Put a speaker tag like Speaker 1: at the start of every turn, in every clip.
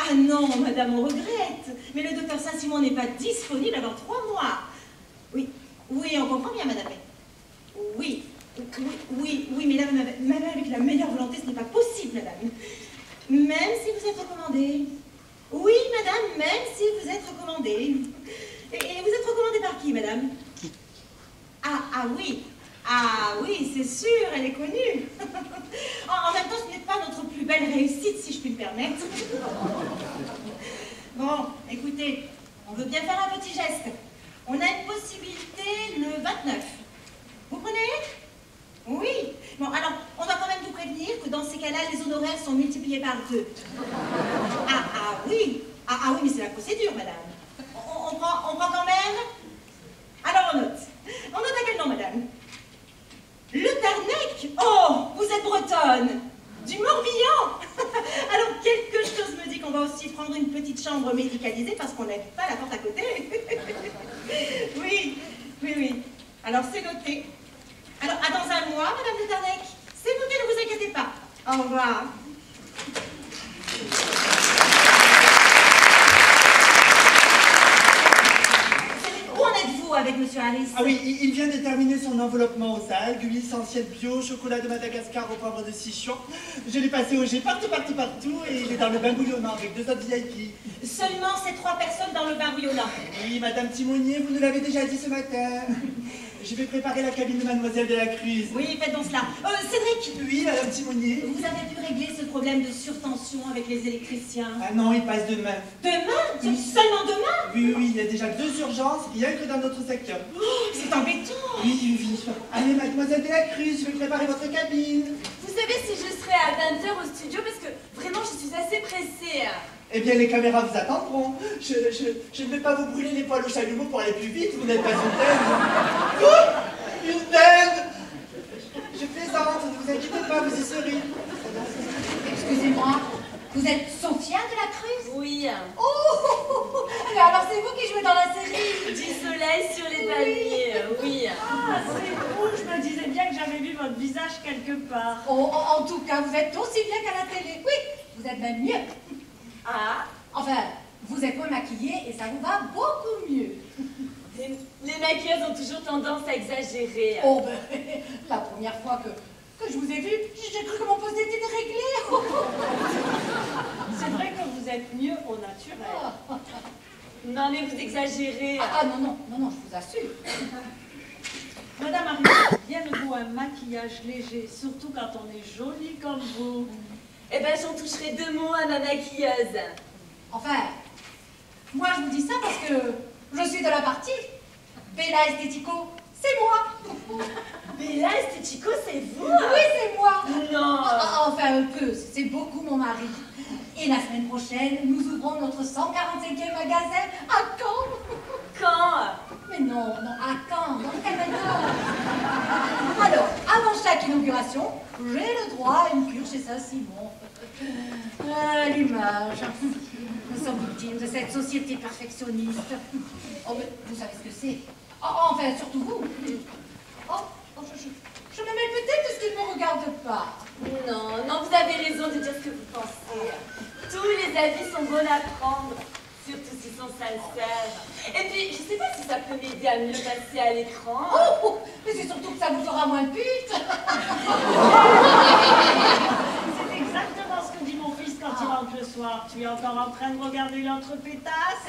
Speaker 1: Ah non, madame, on regrette. Mais le docteur Saint-Simon n'est pas disponible avant 3 mois. Oui, oui, on comprend bien, madame. Oui, mais là, même avec la meilleure volonté, ce n'est pas possible, madame. Même si vous êtes recommandée. Oui, madame, même si vous êtes recommandée. Et vous êtes recommandée par qui, madame? Ah oui, c'est sûr, elle est connue. En même temps, ce n'est pas notre plus belle réussite, si je puis me permettre. Bon, écoutez, on veut bien faire un petit geste. On a une possibilité le 29. Vous prenez? Oui. Bon, alors, on va quand même vous prévenir que dans ces cas-là, les honoraires sont multipliés par 2. Oui, mais c'est la procédure, madame. On prend quand même? Alors, on note. On note à quel nom, madame? Le Tarnec? Oh, vous êtes bretonne. Du Morbihan. Alors, quelque chose me dit qu'on va aussi prendre une petite chambre médicalisée parce qu'on n'habite pas la porte à côté. Oui. Alors, c'est noté. Alors, à dans un mois, madame Le Tarnec. C'est noté, ne vous inquiétez pas. Au revoir. Où en êtes-vous avec monsieur Harris?
Speaker 2: Ah oui, il vient de terminer son enveloppement aux algues, huile essentielle bio, chocolat de Madagascar au poivre de Sichuan. Je l'ai passé au jet partout, et il est dans le bain bouillonnant avec 2 autres VIP.
Speaker 1: Seulement ces 3 personnes dans le bain bouillonnant.
Speaker 2: Oui, madame Timonier, vous nous l'avez déjà dit ce matin. Je vais préparer la cabine de mademoiselle de la Cruz.
Speaker 1: Oui, faites donc cela. Cédric.
Speaker 2: Oui, madame Timonier.
Speaker 1: Vous avez pu régler ce problème de surtension avec les électriciens?
Speaker 2: Ah non, il passe demain.
Speaker 1: Demain? Seulement demain?
Speaker 2: Oui, il y a déjà 2 urgences, rien que dans notre secteur.
Speaker 1: Oh, c'est embêtant.
Speaker 2: Oui. Allez, mademoiselle de la Cruz, je vais préparer votre cabine.
Speaker 3: Vous savez si je serai à 20h au studio parce que vraiment je suis assez pressée.
Speaker 2: Eh bien, les caméras vous attendront. Je ne vais pas vous brûler les poils au chalumeau pour aller plus vite, vous n'êtes pas une dinde. Oh, une dinde. Je plaisante, ne vous inquiétez pas, vous y serez.
Speaker 4: Excusez-moi, vous êtes Sophia de la Cruz?
Speaker 3: Oui.
Speaker 4: Oh, mais alors c'est vous qui jouez dans la série?
Speaker 3: Du soleil sur les palmiers, oui.
Speaker 5: Ah, c'est vous, je me disais bien que j'avais vu votre visage quelque part.
Speaker 4: Oh, en tout cas, vous êtes aussi bien qu'à la télé. Oui, vous êtes même mieux.
Speaker 3: Ah,
Speaker 4: Enfin, vous êtes moins maquillée et ça vous va beaucoup mieux.
Speaker 3: les maquilleuses ont toujours tendance à exagérer.
Speaker 4: Oh, ben, la première fois que je vous ai vu, j'ai cru que mon poste était déréglé.
Speaker 5: C'est vrai que vous êtes mieux au naturel.
Speaker 3: Non mais vous exagérez.
Speaker 4: Ah non, je vous assure.
Speaker 5: Madame Harris, bien de vous un maquillage léger, surtout quand on est jolie comme vous.
Speaker 3: Eh ben j'en toucherai 2 mots à ma maquilleuse.
Speaker 4: Enfin, moi je vous dis ça parce que je suis de la partie. Bella Estetico, c'est moi.
Speaker 3: Bella Estetico, c'est vous?
Speaker 4: Oui, c'est moi.
Speaker 3: Non.
Speaker 4: Enfin, un peu, c'est beaucoup mon mari. Et la semaine prochaine, nous ouvrons notre 145e magasin à Caen.
Speaker 3: Quand?
Speaker 4: Mais non, à Caen, dans le Canada. Alors, avant chaque inauguration, j'ai le droit à une cure chez Saint-Simon. Ah, l'image. Nous sommes victimes de cette société perfectionniste. Oh, mais vous savez ce que c'est? Enfin, surtout vous. Je me mêle peut-être de ce qui ne me regarde pas.
Speaker 3: Non, vous avez raison de dire ce que vous pensez. Tous les avis sont bons à prendre, surtout s'ils sont sincères. Et puis, je sais pas si ça peut m'aider à mieux passer à l'écran.
Speaker 4: Mais c'est surtout que ça vous fera moins de pute.
Speaker 5: C'est exactement ce que dit mon fils quand il rentre le soir. Tu es encore en train de regarder l'autre pétasse?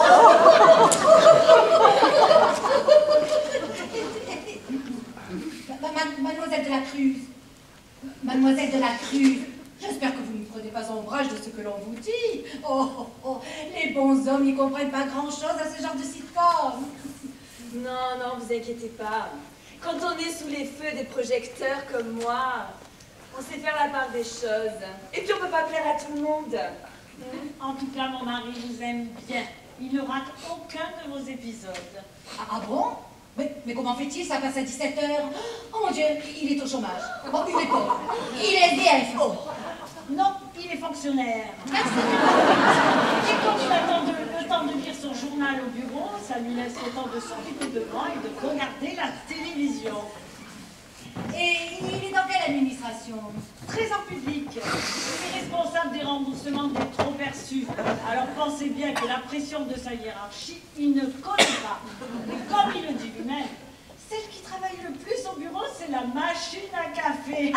Speaker 4: Mademoiselle de la Cruz. Mademoiselle de la Cruz. J'espère que vous ne prenez pas ombrage de ce que l'on vous dit. Les bons hommes n'y comprennent pas grand-chose à ce genre de sitcom.
Speaker 3: Non, vous inquiétez pas. Quand on est sous les feux des projecteurs comme moi, on sait faire la part des choses. Et puis on peut pas plaire à tout le monde.
Speaker 5: En tout cas, mon mari vous aime bien. Il ne rate aucun de vos épisodes.
Speaker 4: Ah bon? Mais comment fait-il? Ça passe à 17h. Oh mon Dieu, il est au chômage. Oh, il est pauvre. Il est SDF.
Speaker 5: Non, il est fonctionnaire.
Speaker 4: Merci.
Speaker 5: Et quand il attend le temps de lire son journal au bureau, ça lui laisse le temps de s'occuper de moi et de regarder la télévision.
Speaker 4: Et il est dans quelle administration?
Speaker 5: Trésor public. Il est responsable des remboursements des trop perçus. pensait bien que la pression de sa hiérarchie, il ne connaît pas. Mais comme il le dit lui-même, celle qui travaille le plus au bureau, c'est la machine à café.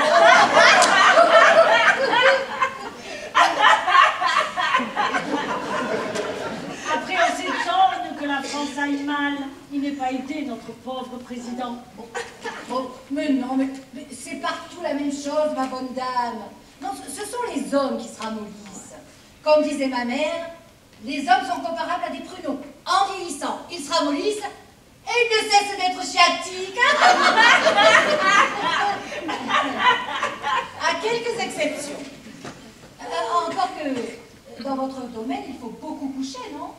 Speaker 5: Après, on s'étonne que la France aille mal. Il n'est pas aidé, notre pauvre président.
Speaker 4: Oh, mais non, mais c'est partout la même chose, ma bonne dame. Non, ce sont les hommes qui se ramollissent. Comme disait ma mère, les hommes sont comparables à des pruneaux. En vieillissant, ils se ramollissent et ils ne cessent d'être sciatiques. À quelques exceptions. Encore que dans votre domaine, il faut beaucoup coucher, non?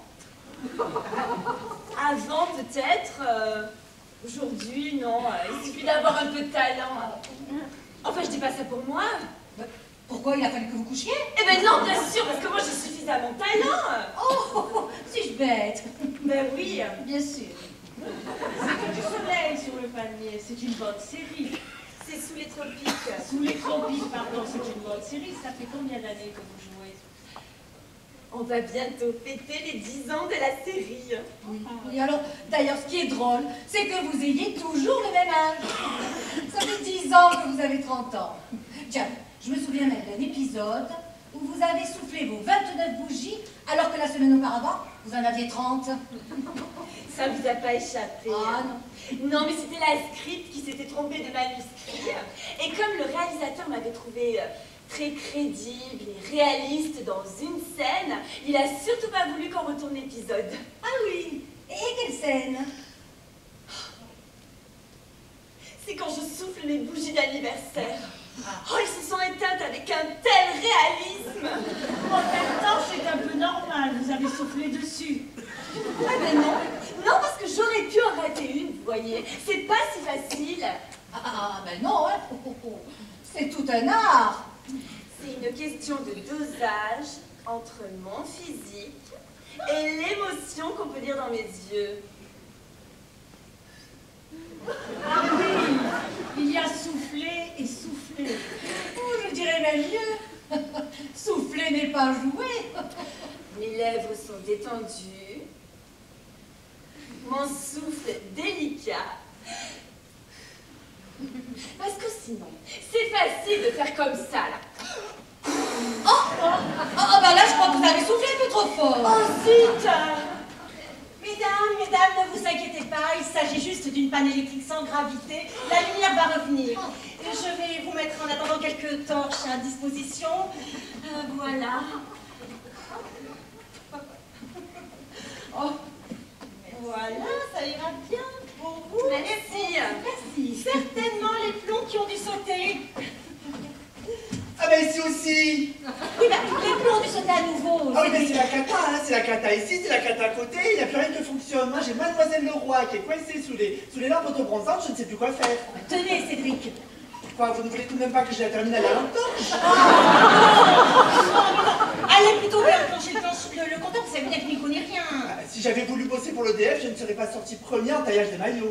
Speaker 3: Avant, peut-être. Aujourd'hui, non. Il suffit d'avoir un peu de talent. Enfin, je dis pas ça pour moi.
Speaker 4: Pourquoi il a fallu que vous couchiez?
Speaker 3: Eh ben non, bien sûr, parce que moi, j'ai suffisamment de talent.
Speaker 4: Oh, suis-je bête?
Speaker 3: Ben oui.
Speaker 4: Bien sûr.
Speaker 5: C'est du soleil sur le panier, c'est une bonne série.
Speaker 3: C'est sous les tropiques.
Speaker 5: Sous les tropiques, pardon, c'est une bonne série. Ça fait combien d'années que vous jouez?
Speaker 3: On va bientôt fêter les 10 ans de la série.
Speaker 4: Oui, alors, d'ailleurs, ce qui est drôle, c'est que vous ayez toujours le même âge. Ça fait 10 ans que vous avez 30 ans. Tiens, je me souviens même d'un épisode où vous avez soufflé vos 29 bougies, alors que la semaine auparavant, vous en aviez 30.
Speaker 3: Ça vous a pas échappé.
Speaker 4: Ah non.
Speaker 3: Non, mais c'était la script qui s'était trompée de manuscrit. Et comme le réalisateur m'avait trouvé très crédible et réaliste dans une scène, il a surtout pas voulu qu'on retourne l'épisode.
Speaker 4: Ah oui. Et quelle scène?
Speaker 3: C'est quand je souffle les bougies d'anniversaire. Oh, elles se sont éteintes avec un tel réalisme.
Speaker 5: En même temps, c'est un peu normal, vous avez soufflé dessus.
Speaker 3: Ah ben non, non parce que j'aurais pu en rater une, vous voyez. C'est pas si facile.
Speaker 4: Ben non, hein. C'est tout un art.
Speaker 3: C'est une question de dosage entre mon physique et l'émotion qu'on peut lire dans mes yeux.
Speaker 5: Ah oui, il y a soufflé et soufflé.
Speaker 4: Oh, je dirais même mieux. Souffler n'est pas jouer.
Speaker 3: Mes lèvres sont détendues, mon souffle délicat. Parce que sinon, c'est facile de faire comme ça, là.
Speaker 4: Oh, ben là, je crois que vous avez soufflé un peu trop fort.
Speaker 3: Oh, zut!
Speaker 1: Mesdames, ne vous inquiétez pas, il s'agit juste d'une panne électrique sans gravité. La lumière va revenir. Je vais vous mettre en attendant quelques torches à disposition. Voilà. Oh, voilà, ça ira bien pour vous.
Speaker 3: Merci.
Speaker 1: Merci. Certainement les plombs qui ont dû sauter.
Speaker 2: Ah ben ici aussi.
Speaker 1: Oui, ben, les plombs ont dû sauter à nouveau.
Speaker 2: Ah oui, mais c'est la cata, hein. C'est la cata ici, c'est la cata à côté, il n'y a plus rien qui fonctionne. Moi j'ai Mademoiselle Leroy qui est coincée sous les lampes autobronzantes, je ne sais plus quoi faire.
Speaker 1: Tenez, Cédric.
Speaker 2: Quoi, vous ne voulez tout de même pas que je la termine à la lampe torche?
Speaker 1: Allez plutôt enclencher le compteur, vous savez bien que je n'y connais rien.
Speaker 2: Ah, si j'avais voulu bosser pour l'EDF, je ne serais pas sortie première en taillage des maillots.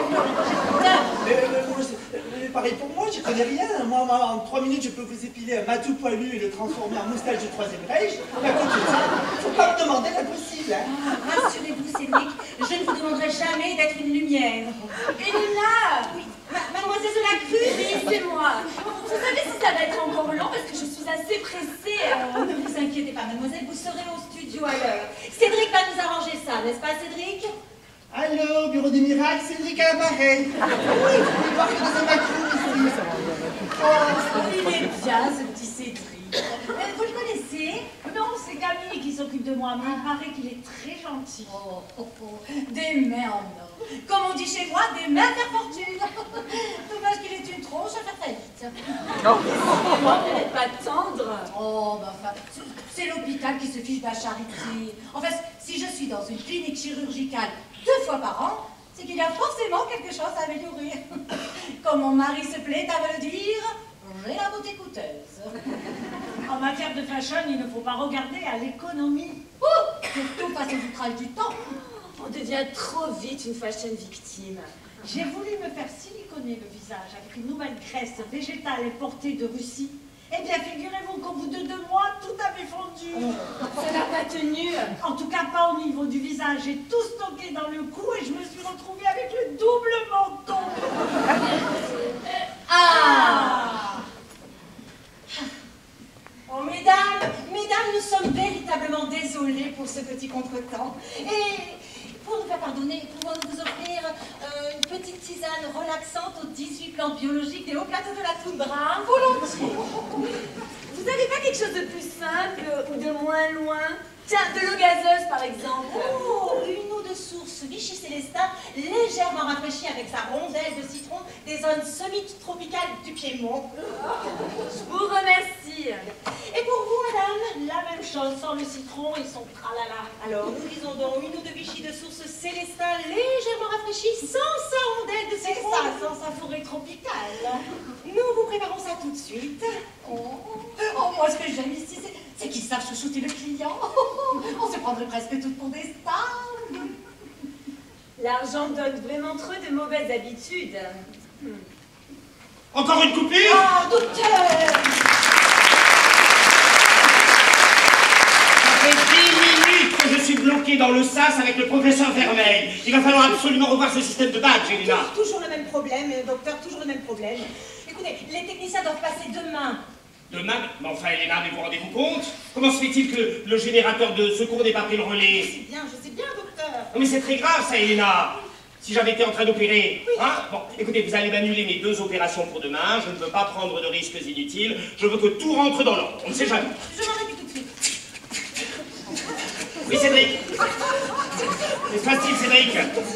Speaker 2: Mais pareil pour moi, j'y connais rien. Moi, en 3 minutes, je peux vous épiler un matou poilu et le transformer en moustache du 3e Reich. Mais à côté de ça, faut pas me demander l'impossible. Hein.
Speaker 1: Rassurez-vous, Cédric, je ne vous demanderai jamais d'être une lumière.
Speaker 3: Et là,
Speaker 1: Oui, mademoiselle de la Crue.
Speaker 3: oui, c'est moi. Vous savez si ça va être encore long parce que je suis assez pressée.
Speaker 1: Ne vous inquiétez pas, mademoiselle, vous serez au studio à l'heure. Cédric va nous arranger ça, n'est-ce pas, Cédric?
Speaker 2: Allô, bureau des miracles, Cédric à l'appareil. Oui, vous pouvez voir que dans un Macron ici.
Speaker 4: Oh, il est bien, ce petit Cédric.
Speaker 1: Vous le connaissez?
Speaker 5: Non, c'est Camille qui s'occupe de moi, mais il paraît qu'il est très gentil.
Speaker 4: Des mains en or. Comme on dit chez moi, des mains à faire fortune. Dommage qu'il ait une tronche à faire faillite.
Speaker 3: Moi, vous n'êtes pas tendre.
Speaker 4: Oh, ben enfin, c'est l'hôpital qui se fiche de la charité. Enfin, si je suis dans une clinique chirurgicale 2 fois par an, c'est qu'il y a forcément quelque chose à améliorer. Comme mon mari se plaît à me le dire, j'ai la beauté coûteuse.
Speaker 5: En matière de fashion, il ne faut pas regarder à l'économie.
Speaker 4: Surtout face au outrage du temps.
Speaker 3: On devient trop vite une fashion victime.
Speaker 5: J'ai voulu me faire siliconer le visage avec une nouvelle graisse végétale importée de Russie. Eh bien, figurez-vous qu'au bout de 2 mois, tout avait fondu.
Speaker 3: Ça n'a pas tenue.
Speaker 5: En tout cas, pas au niveau du visage. J'ai tout stocké dans le cou et je me suis retrouvée avec le double menton.
Speaker 4: Ah! Oh, mesdames, nous sommes véritablement désolés pour ce petit contretemps. Et pour nous faire pardonner, pouvons-nous vous offrir une petite tisane relaxante aux 18 plantes biologiques des hauts plateaux de la toundra? Volontiers.
Speaker 3: Vous n'avez pas quelque chose de plus simple ou de moins loin? Tiens, de l'eau gazeuse par exemple.
Speaker 4: Oh, une eau de source Vichy Célestin, légèrement rafraîchie avec sa rondelle de citron des zones semi-tropicales du Piémont.
Speaker 3: Je vous remercie.
Speaker 4: Et pour vous, madame?
Speaker 5: La même chose, sans le citron et son tralala.
Speaker 4: Alors, nous disons donc une eau de Vichy de source Célestin, légèrement rafraîchie, sans sa rondelle de
Speaker 5: C'est
Speaker 4: citron.
Speaker 5: ça, sans sa forêt tropicale.
Speaker 4: Nous vous préparons ça tout de suite. Oh, moi, ce que j'aime ici, c'est qu'ils savent chouchouter le client. On se prendrait presque toutes pour des stars.
Speaker 3: L'argent donne vraiment trop de mauvaises habitudes.
Speaker 2: Encore une coupure?
Speaker 4: Ah, docteur!
Speaker 2: Ça fait 10 minutes que je suis bloqué dans le sas avec le professeur Vermeil. Il va falloir absolument revoir ce système de badge, Elena.
Speaker 4: Toujours le même problème, docteur, toujours le même problème. Écoutez, les techniciens doivent passer demain.
Speaker 2: Demain? Mais enfin, Elena, mais vous rendez-vous compte? Comment se fait-il que le générateur de secours n'ait pas pris le relais?
Speaker 4: Je sais bien, docteur.
Speaker 2: Non, mais c'est très grave, ça, Elena. Si j'avais été en train d'opérer, hein? Bon, écoutez, vous allez m'annuler mes 2 opérations pour demain. Je ne veux pas prendre de risques inutiles. Je veux que tout rentre dans l'ordre. On ne sait jamais.
Speaker 4: Je m'en occupe tout de suite.
Speaker 2: Oui, Cédric. Que se passe-t-il, Cédric?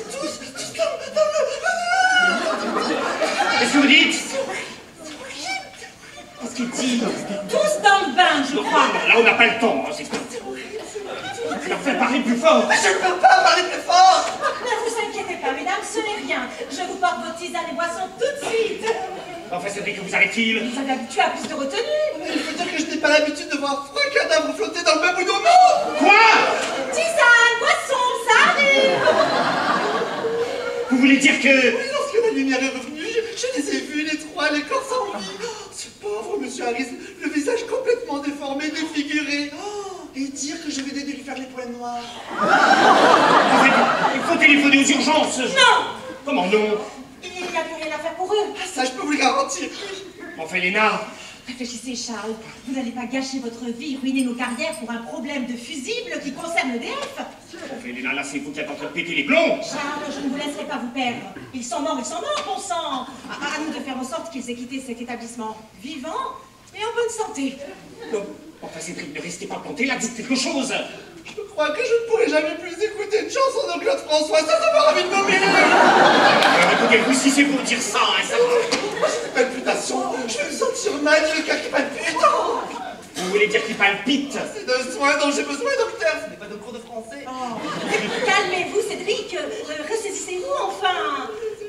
Speaker 2: Qu'est-ce que vous dites? Qu'est-ce qu'il dit?
Speaker 4: Tous dans le bain, je crois.
Speaker 2: Là, on n'a pas le temps, hein, c'est tout. Alors, faites parler plus fort.
Speaker 6: Mais je ne peux pas parler plus fort.
Speaker 4: Ne vous inquiétez pas, mesdames, ce n'est rien. Je vous porte vos tisanes et boissons tout de suite.
Speaker 2: Enfin, Cédric, que vous arrive-t-il?
Speaker 4: Vous avez habitué à plus de retenue.
Speaker 6: Il faut dire que je n'ai pas l'habitude de voir 3 cadavres flotter dans le même bouillon. Non!
Speaker 2: Quoi?
Speaker 4: Tisane, boisson, ça arrive.
Speaker 2: Vous voulez dire que...
Speaker 6: Oui, lorsque la lumière est revenue, je les ai vus, les 3, les corps sans vie. Ce pauvre monsieur Harris, le visage complètement déformé, défiguré. Et dire que je venais de lui faire les points noirs.
Speaker 2: En fait, il faut téléphoner aux urgences.
Speaker 4: Non.
Speaker 2: Comment non?
Speaker 4: Il n'y a plus rien à faire pour eux.
Speaker 6: Ah, ça, je peux vous le garantir.
Speaker 2: Enfin, Elena...
Speaker 4: Réfléchissez, Charles. Vous n'allez pas gâcher votre vie, ruiner nos carrières pour un problème de fusible qui concerne EDF.
Speaker 2: Enfin, Elena, là, c'est vous qui êtes en train de péter les plombs.
Speaker 4: Charles, je ne vous laisserai pas vous perdre. Ils sont morts, bon sang. À nous de faire en sorte qu'ils aient quitté cet établissement vivant et en bonne santé.
Speaker 2: Non. Enfin, Cédric, ne restez pas planté là, dites quelque chose.
Speaker 6: Je crois que je ne pourrai jamais plus écouter une chanson de Claude François sans avoir envie de vomir.
Speaker 2: Écoutez-vous, si c'est pour dire ça, hein, ça va.
Speaker 6: Moi, j'ai des palpitations. Je vais me sentir mal, j'ai le cœur qui palpite.
Speaker 2: Vous voulez dire qu'il palpite?
Speaker 6: C'est d'un soin dont j'ai besoin, docteur. Ce n'est pas de cours de français.
Speaker 4: Calmez-vous, Cédric. Ressaisissez-vous, enfin.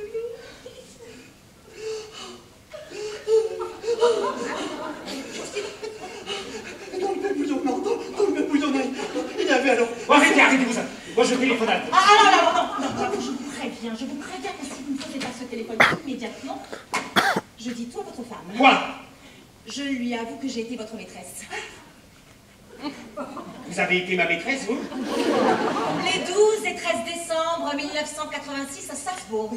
Speaker 6: Dans le même bouillon, non, dans le même bouillon, il y avait alors...
Speaker 2: Bon, arrêtez-vous ça. Moi, je téléphone à vous.
Speaker 4: Non, je vous préviens que si vous ne posez pas ce téléphone immédiatement, je dis tout à votre femme.
Speaker 2: Quoi?
Speaker 4: Je lui avoue que j'ai été votre maîtresse.
Speaker 2: Vous avez été ma maîtresse, vous?
Speaker 4: Les 12 et 13 décembre 1986 à Salzbourg.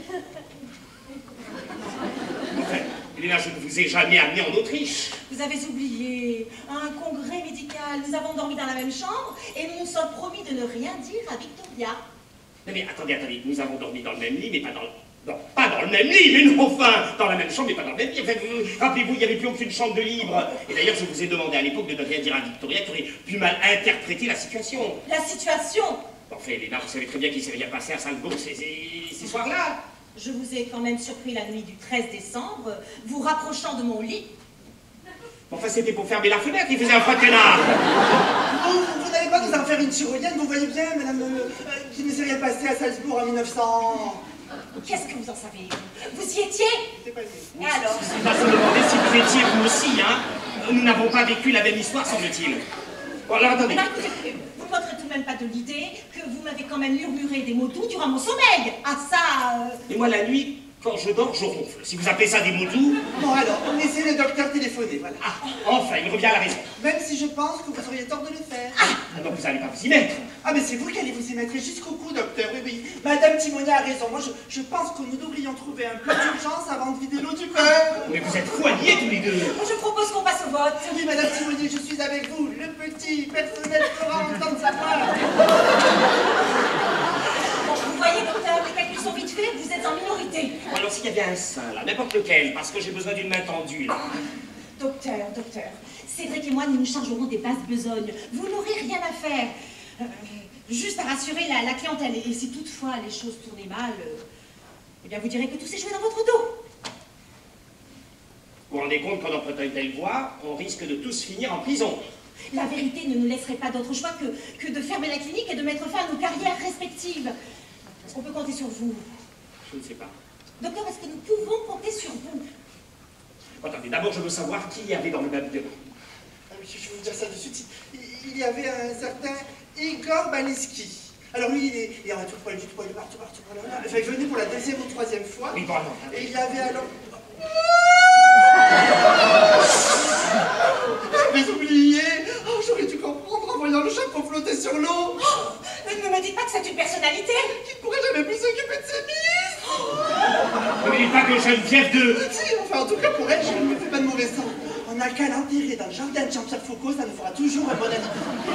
Speaker 2: Enfin, Elena, je ne vous ai jamais amené en Autriche.
Speaker 4: Vous avez oublié un congrès médical. Nous avons dormi dans la même chambre et nous nous sommes promis de ne rien dire à Victoria.
Speaker 2: Non mais attendez, nous avons dormi dans le même lit, mais pas dans le... Non, pas dans le même lit, mais non, enfin, dans la même chambre, mais pas dans le même lit. Enfin, rappelez-vous, il n'y avait plus aucune chambre de libre. Et d'ailleurs, je vous ai demandé à l'époque de ne rien dire à Victoria qui aurait pu mal interpréter la situation.
Speaker 4: La situation?
Speaker 2: Enfin, Elena, vous savez très bien qu'il s'est rien passé à Salzbourg ces soirs-là.
Speaker 4: Je vous ai quand même surpris la nuit du 13 décembre, vous rapprochant de mon lit.
Speaker 2: Enfin, c'était pour fermer la fenêtre, il faisait un froid de canard.
Speaker 6: Vous n'allez pas nous en faire une tyrolienne, vous voyez bien, madame, qu'il ne s'est rien passé à Salzbourg en 1900...
Speaker 4: Qu'est-ce que vous en savez? Vous y étiez?
Speaker 6: C'est pas
Speaker 4: Et alors?
Speaker 2: Il va se demander si vous étiez vous aussi, hein. Nous n'avons pas vécu la même histoire, semble-t-il. Bon, alors attendez.
Speaker 4: Écoutez, vous ne m'ôterez tout de même pas de l'idée que vous m'avez quand même murmuré des mots doux durant mon sommeil. Ah ça...
Speaker 2: Et moi, la nuit,
Speaker 7: Quand je dors, je ronfle. Si vous appelez ça des mots doux...
Speaker 2: Bon alors, on essaie le docteur téléphoné, voilà.
Speaker 7: Ah, enfin, il revient à la raison.
Speaker 2: Même si je pense que vous auriez tort de le faire.
Speaker 7: Ah, donc vous n'allez pas vous y mettre.
Speaker 2: Ah mais c'est vous qui allez vous y mettre jusqu'au cou, docteur, oui, oui. Madame Timonia a raison, moi je pense que nous devrions trouver un plan d'urgence avant de vider l'eau du cœur.
Speaker 7: Mais vous êtes fous alliés tous les deux.
Speaker 4: Je propose qu'on passe au vote.
Speaker 2: Oui, Madame Timonia, je suis avec vous, le petit personnel fera entendre sa voix.
Speaker 4: Vous voyez, docteur, les calculs sont vite faits, vous êtes en minorité.
Speaker 7: Bon, alors s'il y avait un sein, là, n'importe lequel, parce que j'ai besoin d'une main tendue, là.
Speaker 1: Docteur, Cédric et moi, nous nous chargerons des basses besognes. Vous n'aurez rien à faire. Juste à rassurer la clientèle. Et si toutefois les choses tournaient mal, eh bien vous direz que tout s'est joué dans votre dos.
Speaker 7: Vous vous rendez compte qu'en empruntant une telle voie, on risque de tous finir en prison.
Speaker 1: La vérité ne nous laisserait pas d'autre choix que de fermer la clinique et de mettre fin à nos carrières respectives. Est-ce qu'on peut compter sur vous?
Speaker 7: Je ne sais pas.
Speaker 1: Docteur, est-ce que nous pouvons compter sur vous?
Speaker 7: Attendez, d'abord je veux savoir qui y avait dans le meuble.
Speaker 2: Ah oui, je vais vous dire ça de suite. Il y avait un certain Igor Baliski. Alors lui, il est en tout poil du poil partout. Voilà. Enfin, il venait pour la deuxième ou troisième fois.
Speaker 7: Oui, pardon.
Speaker 2: Et il avait alors... J'avais oublié. Oh, j'aurais dû comprendre en voyant le chapeau flotter sur l'eau.
Speaker 1: Ne me dites pas que c'est une personnalité.
Speaker 2: Qui ne pourrait jamais plus s'occuper de ses ministres.
Speaker 7: Ne dites pas que Geneviève de...
Speaker 2: Si, enfin, en tout cas, pour elle, je ne me fais pas de mauvais sang. On n'a qu'à l'enterrer dans le jardin de Jean-Pierre Foucault, ça nous fera toujours un bon ami.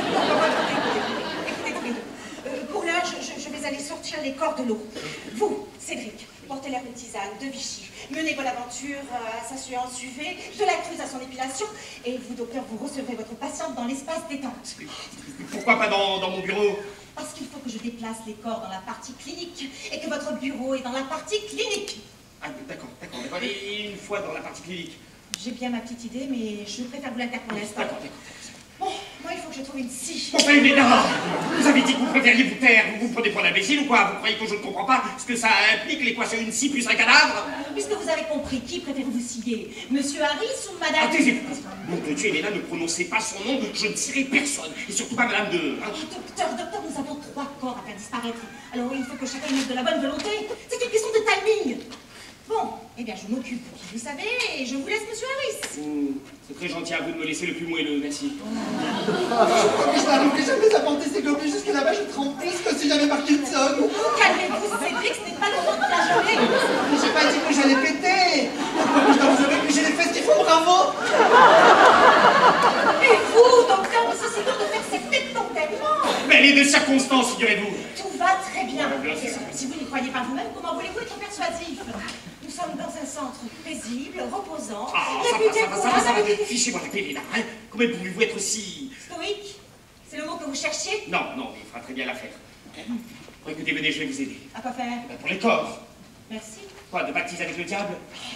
Speaker 1: Écoutez, pour l'heure, je vais aller sortir les corps de l'eau. Vous, Cédric, portez l'air de tisane, de Vichy. Menez Bonaventure à sa séance UV, de la Cruz à son épilation. Et vous, docteur, vous recevrez votre patiente dans l'espace détente.
Speaker 7: Pourquoi pas dans mon bureau?
Speaker 1: Parce qu'il faut que je déplace les corps dans la partie clinique et que votre bureau est dans la partie clinique.
Speaker 7: Ah, d'accord. Et une fois dans la partie clinique.
Speaker 1: J'ai bien ma petite idée, mais je préfère vous la taire pour l'instant.
Speaker 7: D'accord.
Speaker 1: Bon, moi, il faut que je trouve une scie.
Speaker 7: Enfin, Léna, vous avez dit que vous préfériez vous taire. Vous vous prenez pour l'imbécile ou quoi? Vous croyez que je ne comprends pas ce que ça implique, l'équation une scie plus un cadavre?
Speaker 1: Puisque vous avez compris, qui préférez-vous scier? Monsieur Harris ou Madame...
Speaker 7: Ah, taisez-vous. Mon Dieu, Léna, ne prononcez pas son nom, je ne cirerai personne. Et surtout pas Madame de...
Speaker 1: Oh, docteur, nous avons 3 corps à faire disparaître. Alors il faut que chacun mette de la bonne volonté. C'est une question de timing. Bon, eh bien, je m'occupe de qui vous savez et je vous laisse Monsieur Harris.
Speaker 7: C'est très gentil à vous de me laisser le plus moelleux, merci.
Speaker 2: Je n'arriverai jamais à porter ces gobelets jusque là-bas, je trempe plus que si j'avais Parkinson.
Speaker 1: Calmez-vous, Cédric, ce n'est pas le moment de la journée.
Speaker 2: Mais j'ai pas dit que j'allais péter. Je dois vous avouer que j'ai les fesses qui font bravo.
Speaker 1: Et vous, docteur, vous aussi dur de faire ces fêtes d'enterrement.
Speaker 7: Mais elle est de circonstance, figurez-vous.
Speaker 1: Tout va très bien.
Speaker 7: Bien sûr.
Speaker 1: Si vous n'y croyez pas vous-même, comment voulez-vous être persuasif? Nous sommes dans un centre paisible, reposant,
Speaker 7: Ah,
Speaker 1: réputé pour
Speaker 7: ça va.
Speaker 1: la...
Speaker 7: Fichez-moi la télé, là. Hein. Comment pouvez-vous être si...
Speaker 1: Stoïque? C'est le mot que vous cherchiez?
Speaker 7: Non, il fera très bien l'affaire. Bon, écoutez, venez, je vais vous aider.
Speaker 1: À quoi faire?
Speaker 7: Ben, pour les corps.
Speaker 1: Merci.
Speaker 7: Quoi, de baptiser avec le diable?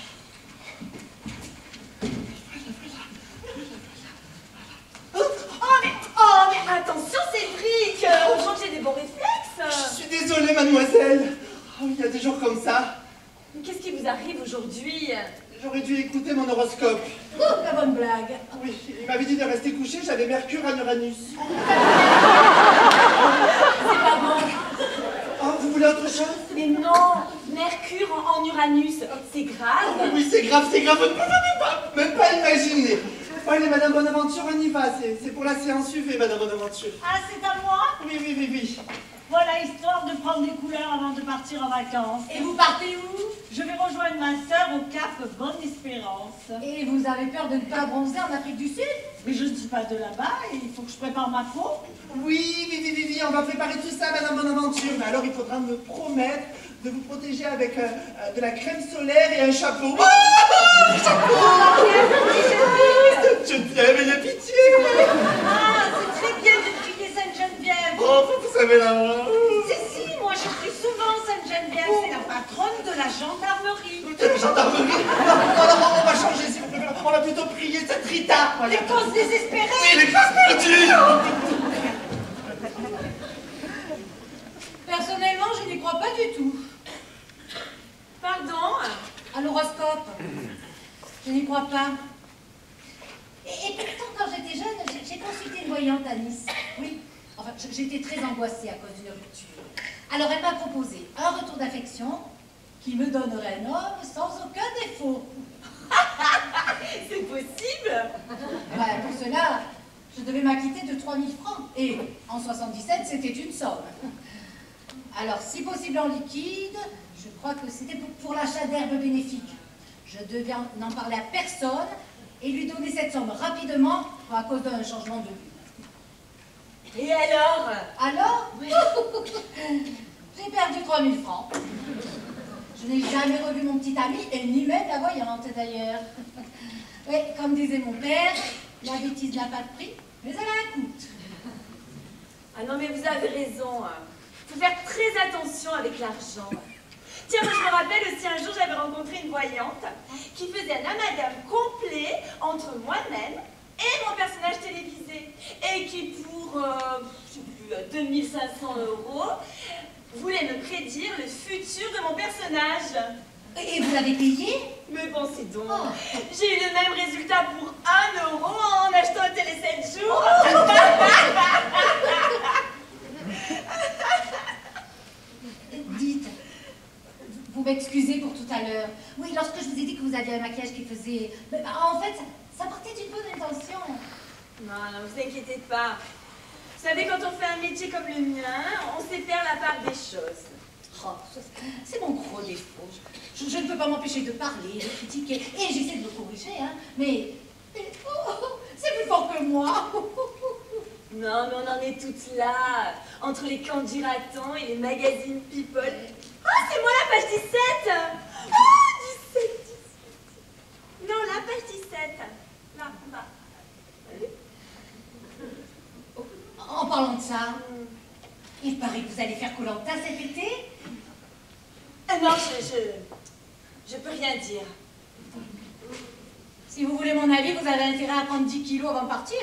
Speaker 3: Oh, mais attention, Cédric! On sent que j'ai des bons réflexes.
Speaker 2: Je suis désolée, mademoiselle. Oh, il y a des jours comme ça.
Speaker 3: Mais qu'est-ce qui vous arrive aujourd'hui?
Speaker 2: J'aurais dû écouter mon horoscope.
Speaker 4: Oh, la bonne blague.
Speaker 2: Oui, il m'avait dit de rester couché, j'avais Mercure en Uranus.
Speaker 3: C'est pas bon.
Speaker 2: Oh, vous voulez autre chose?
Speaker 3: Mais non, Mercure en Uranus, c'est grave.
Speaker 2: Oui, c'est grave, vous ne pouvez même pas imaginer. Allez, Madame Bonaventure, on y va, c'est pour la séance UV, Madame Bonaventure.
Speaker 5: Ah, c'est à moi?
Speaker 2: Oui.
Speaker 5: Voilà, histoire de prendre des couleurs avant de partir en vacances.
Speaker 4: Et vous partez où?
Speaker 5: Je vais rejoindre ma sœur au Cap Bonne-Espérance.
Speaker 4: Et vous avez peur de ne pas bronzer en Afrique du Sud?
Speaker 5: Mais je ne suis pas de là-bas et il faut que je prépare ma peau.
Speaker 2: Oui, on va préparer tout ça, Madame Bonaventure. Mais alors, il faudra me promettre de vous protéger avec de la crème solaire et un chapeau. Oh, un chapeau! Geneviève, ayez pitié!
Speaker 5: Ah, c'est très bien de crier Sainte-Geneviève.
Speaker 2: Oh, vous savez la voix.
Speaker 5: Si, moi je prie souvent Sainte-Geneviève, c'est la patronne de la gendarmerie.
Speaker 2: De la gendarmerie. Non, on va changer, s'il vous plaît. On va plutôt prier cette Rita. Voilà.
Speaker 5: Les causes désespérées.
Speaker 2: Oui, les classes perdues.
Speaker 4: Personnellement, je n'y crois pas du tout.
Speaker 3: Pardon?
Speaker 4: À l'horoscope. Je n'y crois pas. Et pourtant, quand j'étais jeune, j'ai consulté une voyante à Nice. Oui. Enfin, j'étais très angoissée à cause d'une rupture. Alors, elle m'a proposé un retour d'affection, qui me donnerait un homme sans aucun défaut.
Speaker 3: C'est possible?
Speaker 4: Ben, pour cela, je devais m'acquitter de 3000 francs. Et en 77, c'était une somme. Alors, si possible en liquide, je crois que c'était pour l'achat d'herbes bénéfiques. Je devais n'en parler à personne et lui donner cette somme rapidement à cause d'un changement de vue.
Speaker 3: Et alors?
Speaker 4: Alors, j'ai perdu 3000 francs. Je n'ai jamais revu mon petit ami et ni même la voyante d'ailleurs. Oui, comme disait mon père, la bêtise n'a pas de prix, mais elle a un coût.
Speaker 3: Ah non mais vous avez raison. Faut faire très attention avec l'argent. Tiens, moi je me rappelle aussi un jour j'avais rencontré une voyante qui faisait un amalgame complet entre moi-même et mon personnage télévisé. Et qui pour, je sais plus, 2500 € voulait me prédire le futur de mon personnage.
Speaker 4: Et vous l'avez payé?
Speaker 3: Mais pensez donc,
Speaker 4: Oh.
Speaker 3: j'ai eu le même résultat pour 1 € en achetant un télé 7 jours.
Speaker 4: Dites, vous m'excusez pour tout à l'heure. Oui, lorsque je vous ai dit que vous aviez un maquillage qui faisait... En fait, ça partait d'une bonne intention.
Speaker 3: Non, non, vous inquiétez pas. Vous savez, quand on fait un métier comme le mien, on sait faire la part des choses.
Speaker 4: Oh, c'est mon gros défaut. Je ne peux pas m'empêcher de parler, de critiquer, et j'essaie de me corriger, hein. Mais c'est plus fort que moi.
Speaker 3: Non, mais on en est toutes là, entre les candidatants et les magazines People. Ah, c'est moi la page 17! Ah, 17. Non, la page 17. Là, en bas.
Speaker 4: En parlant de ça, il paraît que vous allez faire Koh-Lanta cet été.
Speaker 3: Non, je peux rien dire.
Speaker 4: Si vous voulez mon avis, vous avez intérêt à prendre 10 kilos avant de partir.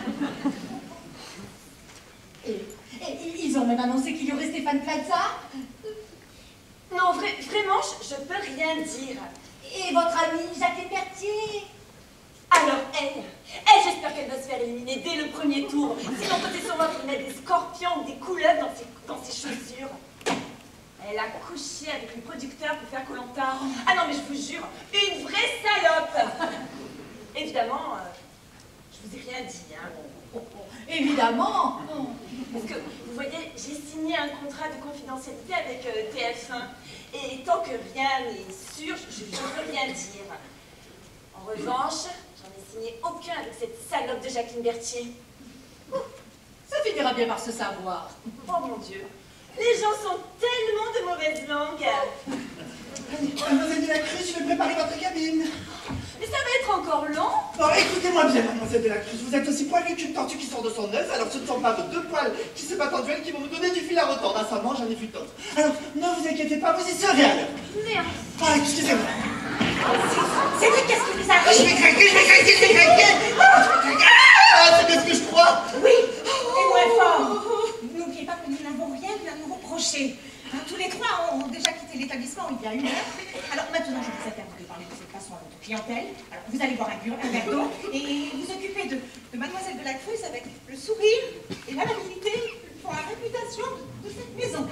Speaker 4: Et ils ont même annoncé qu'il y aurait Stéphane Plaza.
Speaker 3: Non, vraiment, je peux rien dire.
Speaker 4: Et votre amie Jacqueline Berthier.
Speaker 3: Alors elle, j'espère qu'elle va se faire éliminer dès le premier tour. Sinon, comptez sur moi pour mettre des scorpions ou des couleuvres dans ses chaussures. Elle a couché avec le producteur pour faire Koh-Lanta. Ah non, mais je vous jure, une vraie salope. Évidemment, je vous ai rien dit, hein.
Speaker 4: Évidemment.
Speaker 3: Parce que, vous voyez, j'ai signé un contrat de confidentialité avec TF1. Et tant que rien n'est sûr, je ne peux rien dire. En revanche, j'en ai signé aucun avec cette salope de Jacqueline Berthier.
Speaker 4: Ça finira bien par se savoir.
Speaker 3: Oh mon Dieu, les gens sont tellement de mauvaise langue.
Speaker 2: Mademoiselle de la Cruz, je vais préparer votre cabine.
Speaker 3: Mais ça va être encore long.
Speaker 2: Bon, écoutez-moi bien, mademoiselle de la Cruz, vous êtes aussi poilue qu'une tortue qui sort de son œuf, alors ce ne sont pas vos 2 poils qui se battent en duel qui vont vous donner du fil à retordre. Ah, ça mange, j'en ai vu d'autres. Alors, ne vous inquiétez pas, vous y serez à l'heure.
Speaker 3: Merde.
Speaker 2: Ah, excusez-moi.
Speaker 4: C'est vrai, qu'est-ce qui vous
Speaker 2: Je
Speaker 4: arrive?
Speaker 2: vais craquer, je vais craquer, je vais craquer. Ah, c'est bien ce que je crois.
Speaker 1: Oui, et moins fort. N'oubliez pas que nous n'avons rien à nous reprocher. Hein, tous les 3 ont déjà quitté l'établissement il y a 1 heure. Alors maintenant, je vous interdis de parler de cette façon à votre clientèle. Alors, vous allez boire un verre d'eau et vous occupez de Mademoiselle de la Cruz avec le sourire et l'amabilité pour la réputation de cette maison.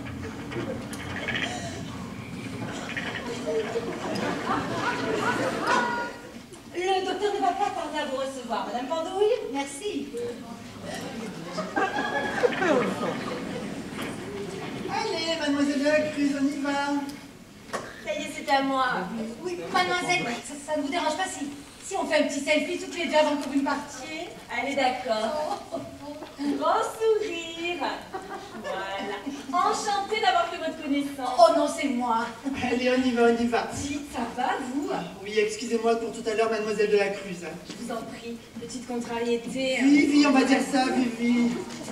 Speaker 4: Le docteur ne va pas tarder à vous recevoir, Madame Pendouille. Merci.
Speaker 2: Allez, mademoiselle de la Cruz, on y va.
Speaker 3: Ça y est, c'est à moi.
Speaker 4: Oui, mademoiselle, ça ne vous dérange pas si on fait un petit selfie toutes les deux avant que vous ne partiez?
Speaker 3: Allez, d'accord. Grand sourire. Voilà. Enchantée d'avoir fait votre connaissance.
Speaker 4: Oh non, c'est moi.
Speaker 2: Allez, on y va, on y va.
Speaker 3: Dites, ça va, vous?
Speaker 2: Oui, excusez-moi pour tout à l'heure, mademoiselle de la Cruz.
Speaker 3: Je vous en prie, petite contrariété.
Speaker 2: Vivi, on va dire ça, Vivi.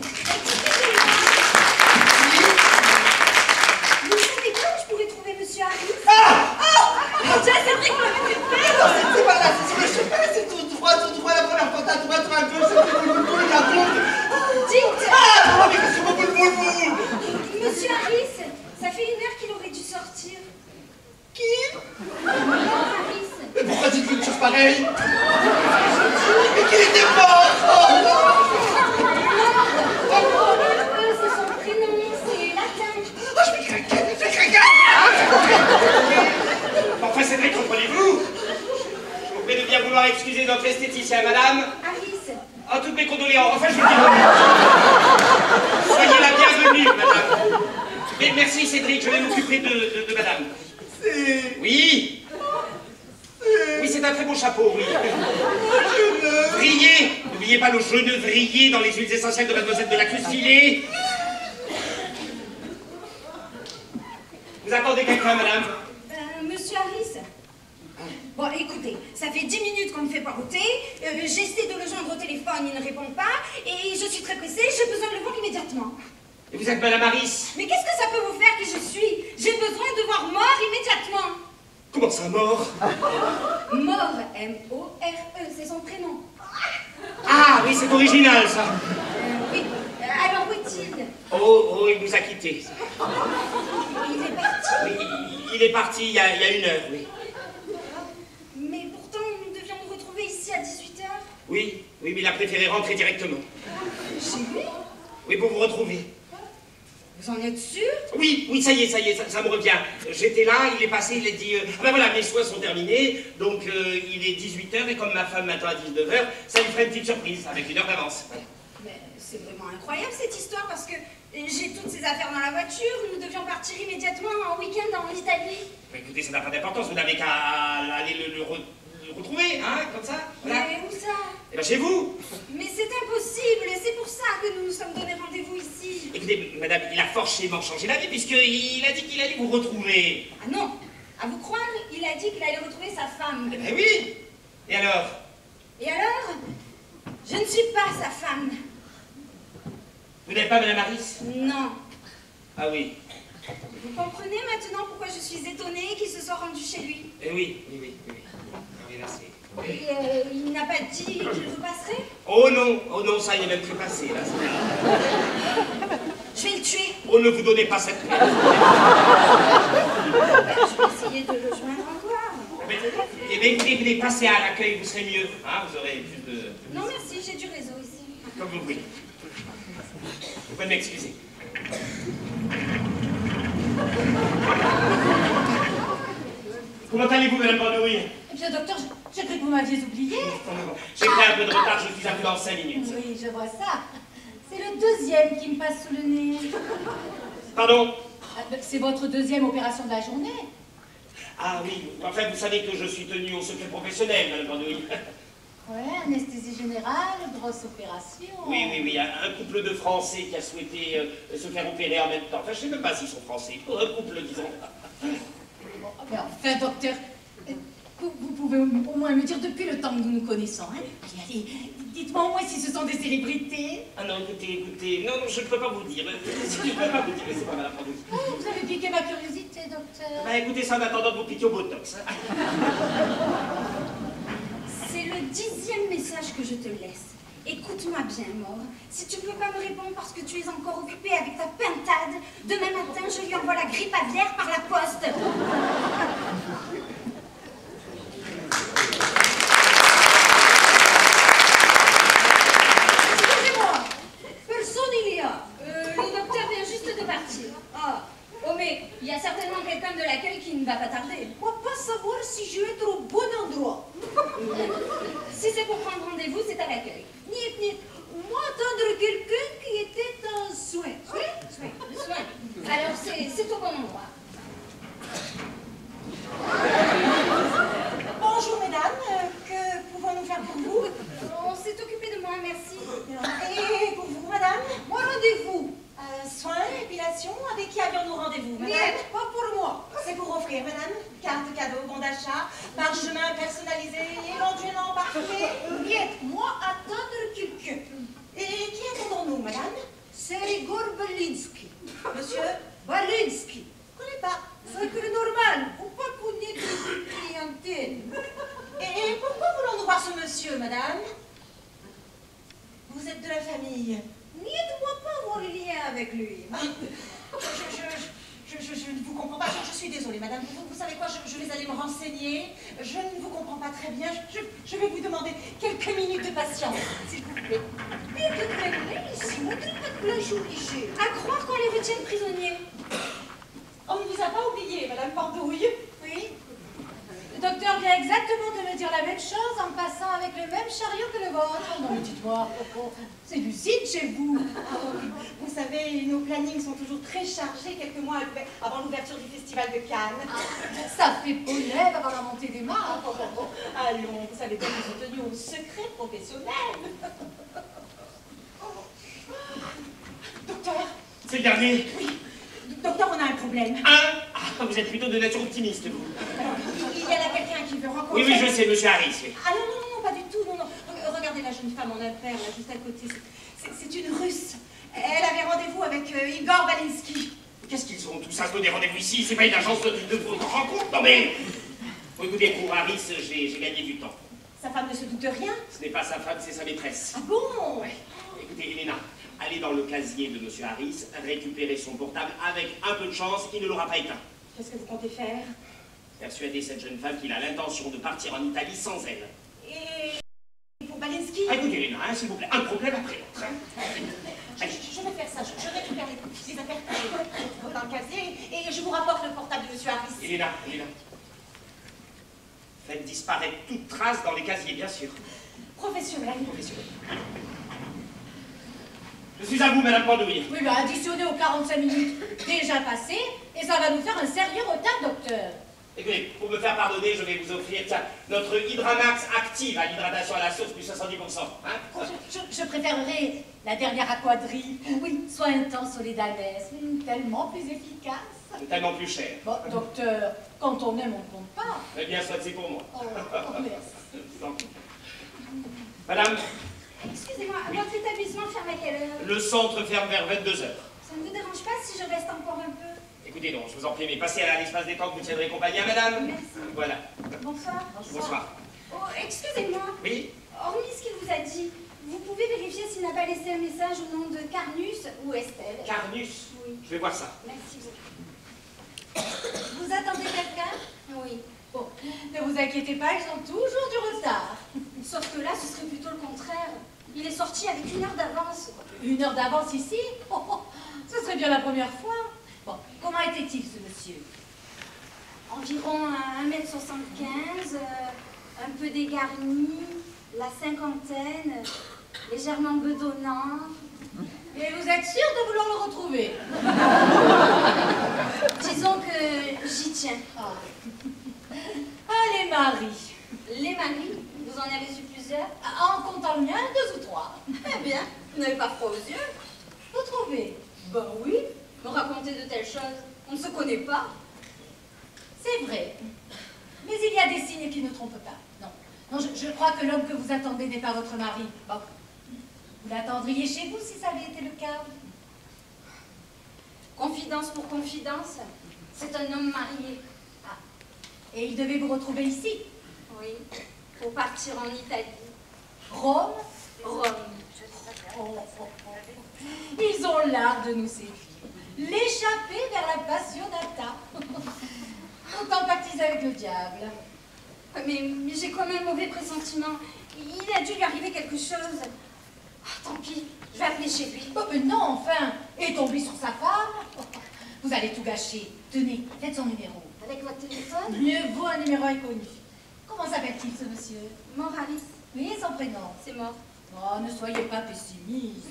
Speaker 4: Vous savez quand je pourrais trouver Monsieur Harris?
Speaker 3: Mon Dieu, c'est vrai que vous m'avez fait peur.
Speaker 2: C'est par là, c'est sur le chemin, c'est tout droit, la première porte à droite, à gauche, c'est tout le bout, la route.
Speaker 4: Dites,
Speaker 2: Ah, mais qu'est-ce que vous boule.
Speaker 4: Monsieur Harris, ça fait 1 heure qu'il aurait dû sortir.
Speaker 2: Qui?
Speaker 4: Harris.
Speaker 2: Mais pourquoi dites-vous une chose pareille? Mais qu'il était mort.
Speaker 4: C'est son prénom, c'est latin.
Speaker 2: Oh, je vais craquer.
Speaker 7: Laetitia, madame.
Speaker 4: Alice.
Speaker 7: Oh, toutes mes condoléances. Enfin, je vous dis. Soyez la bienvenue, madame. Mais merci, Cédric, je vais m'occuper de madame. Oui. Oui, c'est un très beau chapeau, oui. Vrillé. N'oubliez pas le genévrier dans les huiles essentielles de Mademoiselle de la Cruce-Filée. Vous attendez quelqu'un, madame?
Speaker 4: Monsieur Harris. Bon, écoutez, ça fait 10 minutes qu'on me fait poireauter, j'essaie de le joindre au téléphone, il ne répond pas, et je suis très pressée, j'ai besoin de le voir immédiatement.
Speaker 7: Et vous êtes madame Harris?
Speaker 4: Mais qu'est-ce que ça peut vous faire qui je suis? J'ai besoin de voir mort immédiatement.
Speaker 7: Comment ça, mort?
Speaker 4: Mort, M-O-R-E, c'est son prénom.
Speaker 7: Ah, oui, c'est original, ça.
Speaker 4: Oui, alors où est-il?
Speaker 7: Oh, il nous a quittés.
Speaker 4: Il est parti.
Speaker 7: Oui, il est parti il y a 1 heure, oui.
Speaker 4: Mais pourtant, nous devions nous retrouver ici à 18h.
Speaker 7: Oui, mais il a préféré rentrer directement.
Speaker 4: Chez lui?
Speaker 7: Oui, pour vous retrouver.
Speaker 4: Vous en êtes sûr?
Speaker 7: Oui, ça y est, ça me revient. J'étais là, il est passé, il a dit ah ben voilà, mes soins sont terminés, donc il est 18h, et comme ma femme m'attend à 19h, ça lui ferait une petite surprise, avec 1 heure d'avance. Voilà.
Speaker 4: Mais c'est vraiment incroyable cette histoire, parce que j'ai toutes ces affaires dans la voiture, nous devions partir immédiatement en week-end en Italie.
Speaker 7: Mais écoutez, ça n'a pas d'importance, vous n'avez qu'à aller le retrouver, hein, comme ça. Voilà.
Speaker 4: Mais où ça?
Speaker 7: Eh ben chez vous.
Speaker 4: Mais c'est impossible, et c'est pour ça que nous nous sommes donné rendez-vous ici.
Speaker 7: Écoutez, madame, il a forcément changé d'avis, puisqu'il a dit qu'il allait vous retrouver.
Speaker 4: Ah non, à vous croire, il a dit qu'il allait retrouver sa femme.
Speaker 7: Eh ben oui. Et alors?
Speaker 4: Et alors? Je ne suis pas sa femme.
Speaker 7: Vous n'êtes pas madame Harris?
Speaker 4: Non.
Speaker 7: Ah oui.
Speaker 4: Vous comprenez maintenant pourquoi je suis étonnée qu'il se soit rendu chez lui?
Speaker 7: Eh oui. Oui, merci.
Speaker 4: Et il n'a pas dit qu'il repasserait?
Speaker 7: Oh non, ça y est même trépassé, là.
Speaker 4: Je vais le tuer.
Speaker 7: Oh, ne vous donnez pas cette peine.
Speaker 4: Je vais essayer de le joindre encore.
Speaker 7: Eh bien, écoutez, passez à l'accueil, vous serez mieux. Hein, vous aurez plus de...
Speaker 4: Non merci, j'ai du réseau ici.
Speaker 7: Comme vous voulez. Vous pouvez m'excuser. Comment allez-vous, madame Bandouille?
Speaker 4: Eh bien, docteur, j'ai cru que vous m'aviez oublié.
Speaker 7: J'ai pris un peu de retard, je suis appelé dans 5 minutes.
Speaker 4: Oui, je vois ça. C'est le deuxième qui me passe sous le nez.
Speaker 7: Pardon?
Speaker 4: C'est votre deuxième opération de la journée.
Speaker 7: Ah oui, enfin, vous savez que je suis tenu au secret professionnel, madame Bandouille.
Speaker 4: Ouais, anesthésie générale, grosse opération.
Speaker 7: Oui, un couple de Français qui a souhaité se faire opérer en même temps. Enfin, je ne sais même pas s'ils sont français. Un couple, disons.
Speaker 4: Bon, mais enfin, docteur, vous pouvez au moins me dire depuis le temps que nous nous connaissons, hein? Puis allez, dites-moi au moins si ce sont des célébrités.
Speaker 7: Ah non, écoutez, non, je ne peux pas vous dire. Je ne peux pas vous dire, c'est pas madame Bandouille.
Speaker 4: Oh, vous avez piqué ma curiosité, docteur.
Speaker 7: Bah écoutez, ça en attendant de vous piquer au botox.
Speaker 4: C'est le 10e message que je te laisse. Écoute-moi bien, Mort. Si tu ne peux pas me répondre parce que tu es encore occupé avec ta pintade, demain matin, je lui envoie la grippe aviaire par la poste. Excusez-moi. Personne il y a. Le docteur vient juste de partir. Ah. Oh mais, il y a certainement quelqu'un de l'accueil qui ne va pas tarder. On va pas savoir si je vais être au bon endroit. Si c'est pour prendre rendez-vous, c'est à l'accueil. Niet. Moi, attendre quelqu'un qui était en soin. Soin. Alors, c'est au bon endroit.
Speaker 1: Bonjour mesdames, que pouvons-nous faire pour vous?
Speaker 4: On s'est occupé de moi, merci.
Speaker 1: Et pour vous, madame?
Speaker 4: Moi, rendez-vous.
Speaker 1: Soins, épilation, avec qui avions-nous rendez-vous, madame?
Speaker 4: Niet, pas pour moi.
Speaker 1: C'est pour offrir, madame, carte cadeau, bon d'achat, parchemin personnalisé, éventuellement parfumé.
Speaker 4: Niet, moi, attendre quelqu'un.
Speaker 1: Et qui attendons-nous, madame?
Speaker 4: C'est Igor Balinsky.
Speaker 1: Monsieur?
Speaker 4: Balinsky.
Speaker 1: Je ne connais pas.
Speaker 4: C'est que le normal. Faut pas connaître une clientèle.
Speaker 1: Et pourquoi voulons-nous voir ce monsieur, madame? Vous êtes de la famille.
Speaker 4: Niet, moi pas avoir le lien avec lui.
Speaker 1: Je ne vous comprends pas, je suis désolée, madame. Vous savez quoi, je vais aller me renseigner. Je ne vous comprends pas très bien. Je vais vous demander quelques minutes de patience, s'il vous plaît.
Speaker 4: Mais de traîner ici, montrez votre plage obligée. À croire qu'on les retient prisonniers.
Speaker 1: On ne vous a pas oublié, madame Bandouille.
Speaker 4: Oui. Le docteur vient exactement de me dire la même chose en passant avec le même chariot que le vôtre. Non mais dites-moi, c'est lucide chez vous.
Speaker 1: Vous savez, nos plannings sont toujours très chargés quelques mois avant l'ouverture du Festival de Cannes.
Speaker 4: Ça fait peau lèvre avant la montée des mâts.
Speaker 1: Allons, vous savez bien que nous sommes tenus au secret professionnel. Docteur.
Speaker 7: C'est le dernier.
Speaker 1: Oui. Docteur, on a un problème.
Speaker 7: Ah, vous êtes plutôt de nature optimiste, vous.
Speaker 1: Alors, il y a là quelqu'un qui veut rencontrer...
Speaker 7: Oui, je sais, monsieur Harris. Oui.
Speaker 1: Ah non, pas du tout, non. Regardez la jeune femme en affaires, là, juste à côté. C'est une Russe. Elle avait rendez-vous avec Igor Balinsky.
Speaker 7: Qu'est-ce qu'ils ont tous ça, des rendez-vous ici? C'est pas une agence de rencontre? Non mais... Bon, écoutez, pour Harris, j'ai gagné du temps.
Speaker 1: Sa femme ne se doute de rien?
Speaker 7: Ce n'est pas sa femme, c'est sa maîtresse.
Speaker 1: Ah bon?
Speaker 7: Ouais. Écoutez, Elena, allez dans le casier de monsieur Harris, récupérez son portable. Avec un peu de chance, il ne l'aura pas éteint.
Speaker 1: Qu'est-ce que vous comptez faire?
Speaker 7: Persuadez cette jeune femme qu'il a l'intention de partir en Italie sans elle.
Speaker 1: Et pour Balinsky?
Speaker 7: Ah, écoutez, Elena, s'il vous plaît, un problème après l'autre.
Speaker 1: Je vais faire ça. Je récupère les affaires dans le casier et je vous rapporte le portable de monsieur Harris.
Speaker 7: Elena. Faites disparaître toute trace dans les casiers, bien sûr.
Speaker 1: Professionnel.
Speaker 7: Je suis à vous, Madame Pandouille.
Speaker 4: Oui, mais additionné aux 45 minutes déjà passées, et ça va nous faire un sérieux retard, docteur.
Speaker 7: Écoutez, pour me faire pardonner, je vais vous offrir, tiens, notre Hydramax active à l'hydratation à la source, plus 70%. Hein?
Speaker 4: Je préférerais la dernière aquadrie. Oui, soit intense solidanes, tellement plus efficace.
Speaker 7: Tellement plus cher.
Speaker 4: Bon, docteur, quand on aime, on ne compte pas.
Speaker 7: Eh bien, soit c'est pour moi.
Speaker 4: Oh, merci.
Speaker 7: Madame,
Speaker 8: Excusez-moi, votre établissement ferme à quelle heure?
Speaker 7: le centre ferme vers 22 h.
Speaker 8: Ça ne vous dérange pas si je reste encore un peu?
Speaker 7: Écoutez, non, je vous en prie, mais passez à l'espace des temps que vous tiendrez compagnie à madame.
Speaker 8: Merci.
Speaker 7: Voilà.
Speaker 8: Bonsoir.
Speaker 7: Bonsoir.
Speaker 8: Oh, excusez-moi.
Speaker 7: Oui?
Speaker 8: Hormis ce qu'il vous a dit, vous pouvez vérifier s'il n'a pas laissé un message au nom de Carnus ou Estelle?
Speaker 7: Carnus?
Speaker 8: Oui.
Speaker 7: Je vais voir ça.
Speaker 8: Merci beaucoup.
Speaker 4: Vous attendez quelqu'un?
Speaker 8: Oui.
Speaker 4: Bon, ne vous inquiétez pas, ils ont toujours du retard.
Speaker 8: Sauf que là, ce serait plutôt le contraire. Il est sorti avec 1 heure d'avance.
Speaker 4: 1 heure d'avance ici? Ce serait bien la première fois. Bon, comment était-il, ce monsieur?
Speaker 8: Environ 1m75, un peu dégarni, la cinquantaine, légèrement bedonnant.
Speaker 4: Et vous êtes sûr de vouloir le retrouver?
Speaker 8: Disons que j'y tiens.
Speaker 4: Ah, les maris.
Speaker 8: Les maris, vous en avez eu plusieurs?
Speaker 4: En comptant le mien, 2 ou 3.
Speaker 8: Eh bien, vous n'avez pas froid aux yeux?
Speaker 4: Vous trouvez?
Speaker 8: Ben oui, me raconter de telles choses, on ne se connaît pas.
Speaker 4: C'est vrai. Mais il y a des signes qui ne trompent pas. Non, je crois que l'homme que vous attendez n'est pas votre mari. Bon, vous l'attendriez chez vous si ça avait été le cas.
Speaker 8: Confidence pour confidence, c'est un homme marié.
Speaker 4: Ah. Et il devait vous retrouver ici?
Speaker 8: Oui, pour partir en Italie.
Speaker 4: Rome?
Speaker 8: Rome.
Speaker 4: Oh. Ils ont l'art de nous séduire. L'échapper vers la passionata. Autant pactiser avec le diable.
Speaker 8: Mais j'ai quand même un mauvais pressentiment. Il a dû lui arriver quelque chose. Ah, tant pis, je vais appeler chez lui.
Speaker 4: Oh, mais non, enfin. Et tomber sur sa femme? Vous allez tout gâcher. Tenez, faites son numéro.
Speaker 8: Avec votre téléphone?
Speaker 4: Mieux vaut un numéro inconnu. Comment s'appelle-t-il, ce monsieur?
Speaker 8: Mort Harris.
Speaker 4: Oui, son prénom.
Speaker 8: C'est mort.
Speaker 4: Oh, ne soyez pas pessimiste.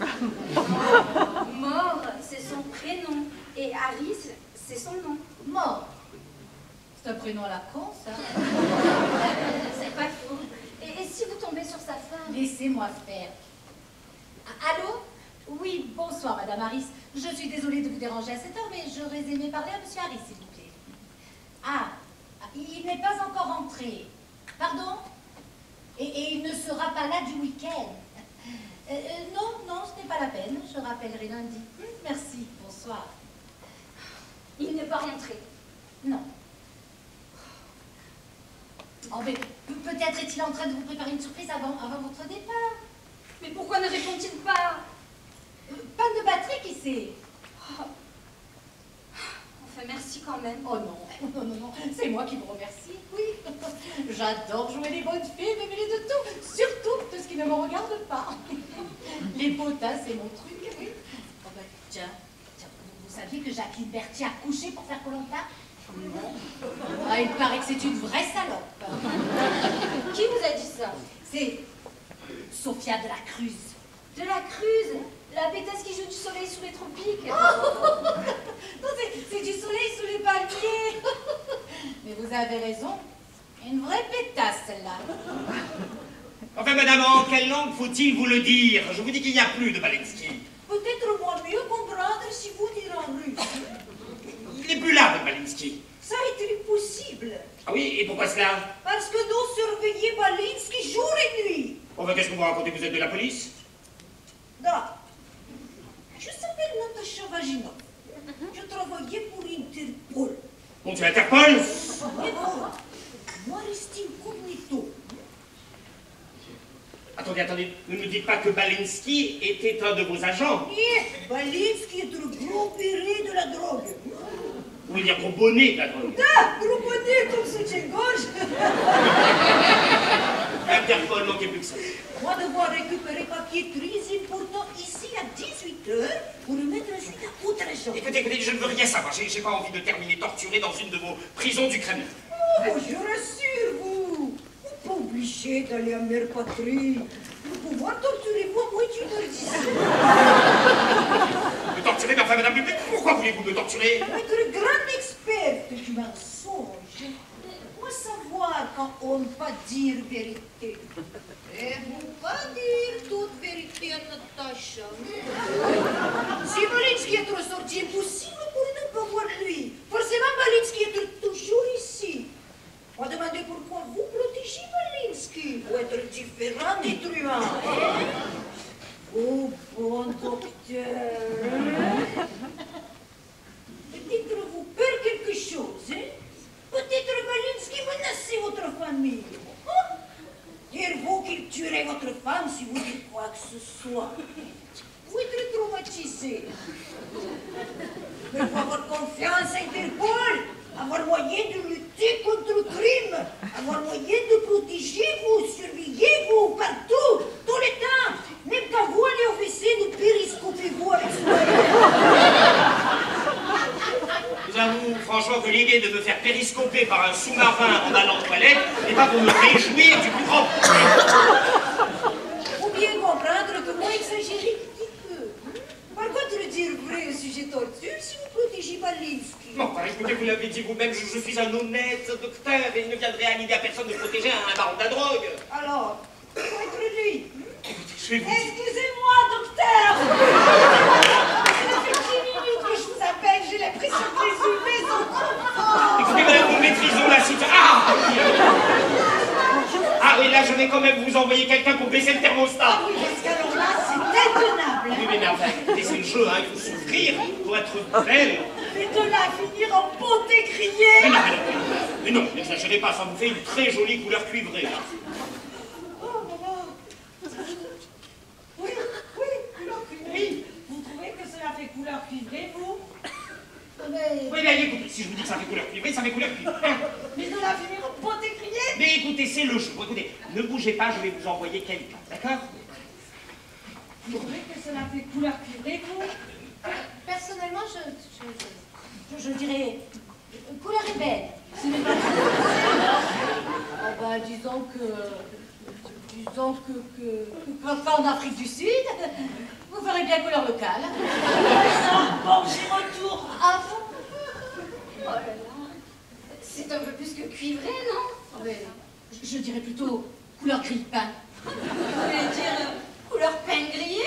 Speaker 8: Mort, c'est son prénom. Et Harris, c'est son nom.
Speaker 4: Mort. C'est un prénom à la con, ça.
Speaker 8: C'est pas faux. Et si vous tombez sur sa femme?
Speaker 4: Laissez-moi faire. Allô? Oui, bonsoir, Madame Harris. Je suis désolée de vous déranger à cette heure, mais j'aurais aimé parler à Monsieur Harris, s'il vous plaît. Ah, il n'est pas encore rentré. Pardon? Et il ne sera pas là du week-end. Non, ce n'est pas la peine. Je rappellerai lundi. Merci, bonsoir.
Speaker 8: Il n'est pas rentré.
Speaker 4: Non. Oh, mais peut-être est-il en train de vous préparer une surprise avant votre départ.
Speaker 8: Mais pourquoi ne répond-il pas?
Speaker 4: Panne de batterie, qui sait?
Speaker 8: Oh. Enfin, merci quand même.
Speaker 4: Oh non, c'est moi qui vous remercie, oui. J'adore jouer les bonnes filles, me mêler de tout, surtout de ce qui ne me regarde pas. Les potins, c'est mon truc, oui. Oh ben, tiens, vous saviez que Jacqueline Berthier a couché pour faire Koh-Lanta? Ah, il paraît que c'est une vraie salope.
Speaker 8: Qui vous a dit ça?
Speaker 4: C'est Sophia de la Cruz.
Speaker 8: De la Cruz? La pétasse qui joue du soleil sous les tropiques?
Speaker 4: Non, c'est du soleil sous les palmiers. Mais vous avez raison. Une vraie pétasse, celle-là.
Speaker 7: Enfin, madame, en quelle langue faut-il vous le dire? Je vous dis qu'il n'y a plus de Balinsky.
Speaker 4: Peut-être moi mieux comprendre si vous direz en russe.
Speaker 7: Il n'est plus là, votre Balinsky.
Speaker 4: Ça est possible.
Speaker 7: Ah oui, et pourquoi cela?
Speaker 4: Parce que nous surveillons Balinsky jour et nuit.
Speaker 7: Enfin, qu'est-ce que vous racontez? Vous êtes de la police?
Speaker 4: Non. Je s'appelle Natacha Vaginov. Je travaillais pour Interpol.
Speaker 7: Bon, tu Interpol?
Speaker 4: Et voilà. Moi, reste incognito.
Speaker 7: Attendez, attendez, ne me dites pas que Balinsky était un de vos agents.
Speaker 4: Et Balinsky est le gros béret de la drogue.
Speaker 7: Vous voulez dire gros bonnet de la drogue?
Speaker 4: Ah, gros bonnet comme soutien-gorge.
Speaker 7: Interpol, manquez plus que ça.
Speaker 4: Moi, devoir récupérer papier très important ici à 18h pour le mettre ensuite à autre chose.
Speaker 7: Écoutez, écoutez, je ne veux rien savoir. J'ai pas envie de terminer torturé dans une de vos prisons du Kremlin.
Speaker 4: Oh, je rassure vous. Vous n'êtes pas obligé d'aller à Mère Patrie. Pour pouvoir torturer vous à moins d'une heure d'ici.
Speaker 7: Me torturer, ma femme, madame, mais pourquoi voulez-vous me torturer?
Speaker 4: Être grande experte du mensonge. Moi savoir quand on ne pas dire vérité. Et vous pas dire toute vérité à Natacha. Si Balinsky est ressorti, impossible pour ne pas voir lui. Forcément, Balinsky est toujours ici. On va demander pourquoi vous protégez Balinsky. Vous êtes différent des truands. Oh, bon docteur. Peut-être vous perd quelque chose, hein? Peut-être Balinsky menaçait votre famille. Hein? Dire-vous qu'il tuerait votre femme si vous dites quoi que ce soit. Vous êtes traumatisé. Mais il faut avoir confiance à Interpol, avoir moyen de lutter contre le crime, avoir moyen de protéger vous, surveiller vous partout, tout le temps. Même quand vous allez au WC, nous périscopez-vous avec
Speaker 7: Je vous avoue franchement que l'idée de me faire périscoper par un sous-marin en allant aux toilettes n'est pas pour me réjouir du plus grand problème.
Speaker 4: Faut bien comprendre que moi exagérez un petit peu. Par contre, dire vrai au sujet torture, si vous protégez Balinsky.
Speaker 7: Bon, bah, écoutez, vous l'avez dit vous-même, je suis un honnête docteur et il ne viendrait à l'idée à personne de protéger un baron de la drogue.
Speaker 4: Alors, faut être lui.
Speaker 7: Écoutez, je vais vous dire.
Speaker 4: Excusez-moi, docteur. Ça fait 10 minutes que je vous appelle, j'ai l'impression que les UV sont trop
Speaker 7: Écoutez, madame, nous maîtrisons la situation. Ah oui, là, je vais quand même vous envoyer quelqu'un pour baisser le thermostat.
Speaker 4: Ah oui, parce qu'alors là, c'est intenable.
Speaker 7: Oui, mais enfin, écoutez, c'est le jeu, hein, il faut souffrir pour être belle.
Speaker 4: Mais de là à finir en beauté criée.
Speaker 7: Mais non, n'exagérez pas, ça vous fait une très jolie couleur cuivrée, là.
Speaker 4: Oh là là. Oui, couleur cuivrée.
Speaker 5: Vous trouvez que cela fait couleur cuivrée, vous?
Speaker 4: Mais
Speaker 7: Oui, mais écoutez, si je vous dis que ça fait couleur cuivrée, ça fait couleur cuivrée.
Speaker 5: Mais de la finir en beauté criée?
Speaker 7: Mais écoutez, c'est le jeu. Écoutez, ne bougez pas, je vais vous envoyer quelqu'un, d'accord?
Speaker 5: Vous trouvez que cela fait couleur cuivrée, vous?
Speaker 4: personnellement, je dirais couleur ébène. Ce n'est pas ah bah, disons qu'en Afrique du Sud, vous ferez bien couleur locale.
Speaker 5: Bon, j'y retourne.
Speaker 4: Ah bon?
Speaker 8: Oh là là. C'est un peu plus que cuivré, non?
Speaker 4: Ouais, je dirais plutôt couleur gris pain.
Speaker 8: Vous voulez dire couleur pain grillé?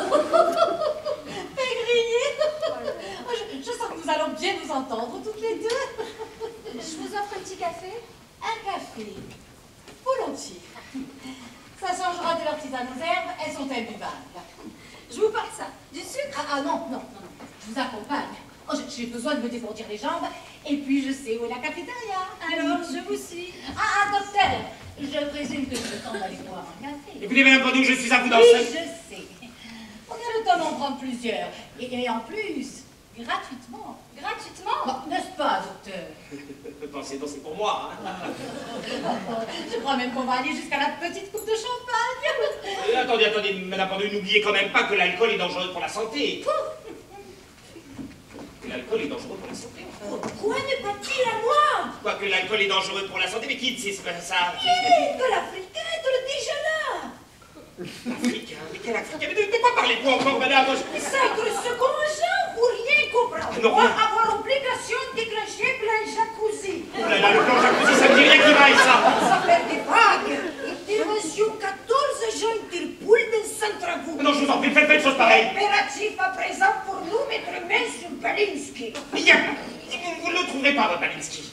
Speaker 4: Pain grillé. Je sens que nous allons bien nous entendre toutes les deux.
Speaker 8: Je vous offre un petit café?
Speaker 4: Un café. Volontiers. Ça changera de leur tisane aux herbes, elles sont imbuvables.
Speaker 8: Je vous parle ça. Du sucre?
Speaker 4: Ah non. Je vous accompagne. Oh, j'ai besoin de me dégourdir les jambes, et puis je sais où est la cafétéria.
Speaker 8: Alors, je vous suis.
Speaker 4: Ah, docteur, je présume que je temps d'aller boire un café.
Speaker 7: Écoutez, madame Pandou, je suis à vous dans
Speaker 4: Oui,
Speaker 7: ce...
Speaker 4: je sais. On a le temps d'en prendre plusieurs. Et en plus, gratuitement.
Speaker 8: Gratuitement?
Speaker 4: Bon, n'est-ce pas, docteur?
Speaker 7: Pensez donc, c'est pour moi, hein.
Speaker 4: Je crois même qu'on va aller jusqu'à la petite coupe de champagne.
Speaker 7: Attendez, madame Pandou, n'oubliez quand même pas que l'alcool est dangereux pour la santé. l'alcool est dangereux pour la santé.
Speaker 4: Pourquoi ne pas-t-il à moi?
Speaker 7: Quoi que l'alcool est dangereux pour la santé, mais qui c'est pas ça?
Speaker 4: Que l'Africain te le dit là.
Speaker 7: L'Africain? Mais quel Africain? Mais de quoi parlez-vous encore, madame?
Speaker 4: Sacre second Jean, vous rien comprendre.
Speaker 7: Non,
Speaker 4: Moi,
Speaker 7: mais-
Speaker 4: avoir obligation de déclencher plein jacuzzi.
Speaker 7: Oh là là, le plan jacuzzi, ça me dit rien qui vaille, ça!
Speaker 4: Ça fait des vagues. Intervention 14 agents Interpol dans Centravoux.
Speaker 7: Non, je vous en prie, faites chose pareille.
Speaker 4: Impératif à présent pour nous mettre main sur Balinsky.
Speaker 7: Vous ne le trouverez pas, votre Balinsky.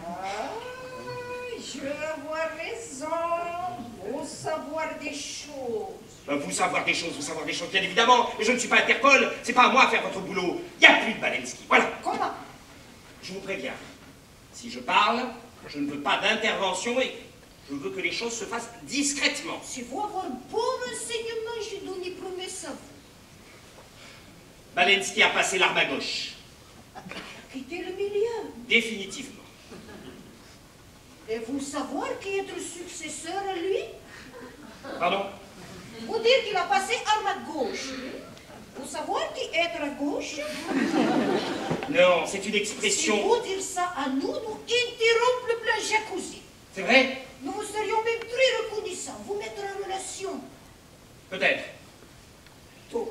Speaker 4: Je vais avoir raison. Faut savoir des choses.
Speaker 7: Vous savoir des choses, bien évidemment. Mais je ne suis pas Interpol, c'est pas à moi à faire votre boulot. Il n'y a plus de Balinsky, voilà.
Speaker 4: Comment?
Speaker 7: Je vous préviens. Si je parle, je ne veux pas d'intervention et je veux que les choses se fassent discrètement.
Speaker 4: Si vous avoir bon renseignement, je donne une promesse à vous.
Speaker 7: Balinsky a passé l'arme à gauche.
Speaker 4: Quittez le milieu.
Speaker 7: Définitivement.
Speaker 4: Et vous savoir qui est le successeur à lui?
Speaker 7: Pardon?
Speaker 4: Vous dire qu'il a passé arme à gauche. Vous savoir qui est à gauche?
Speaker 7: Non, c'est une
Speaker 4: Si
Speaker 7: expression...
Speaker 4: vous dire ça à nous, nous interrompons le plan jacuzzi.
Speaker 7: C'est vrai?
Speaker 4: Nous vous serions même très reconnaissants. Vous mettre en relation.
Speaker 7: Peut-être.
Speaker 4: Donc,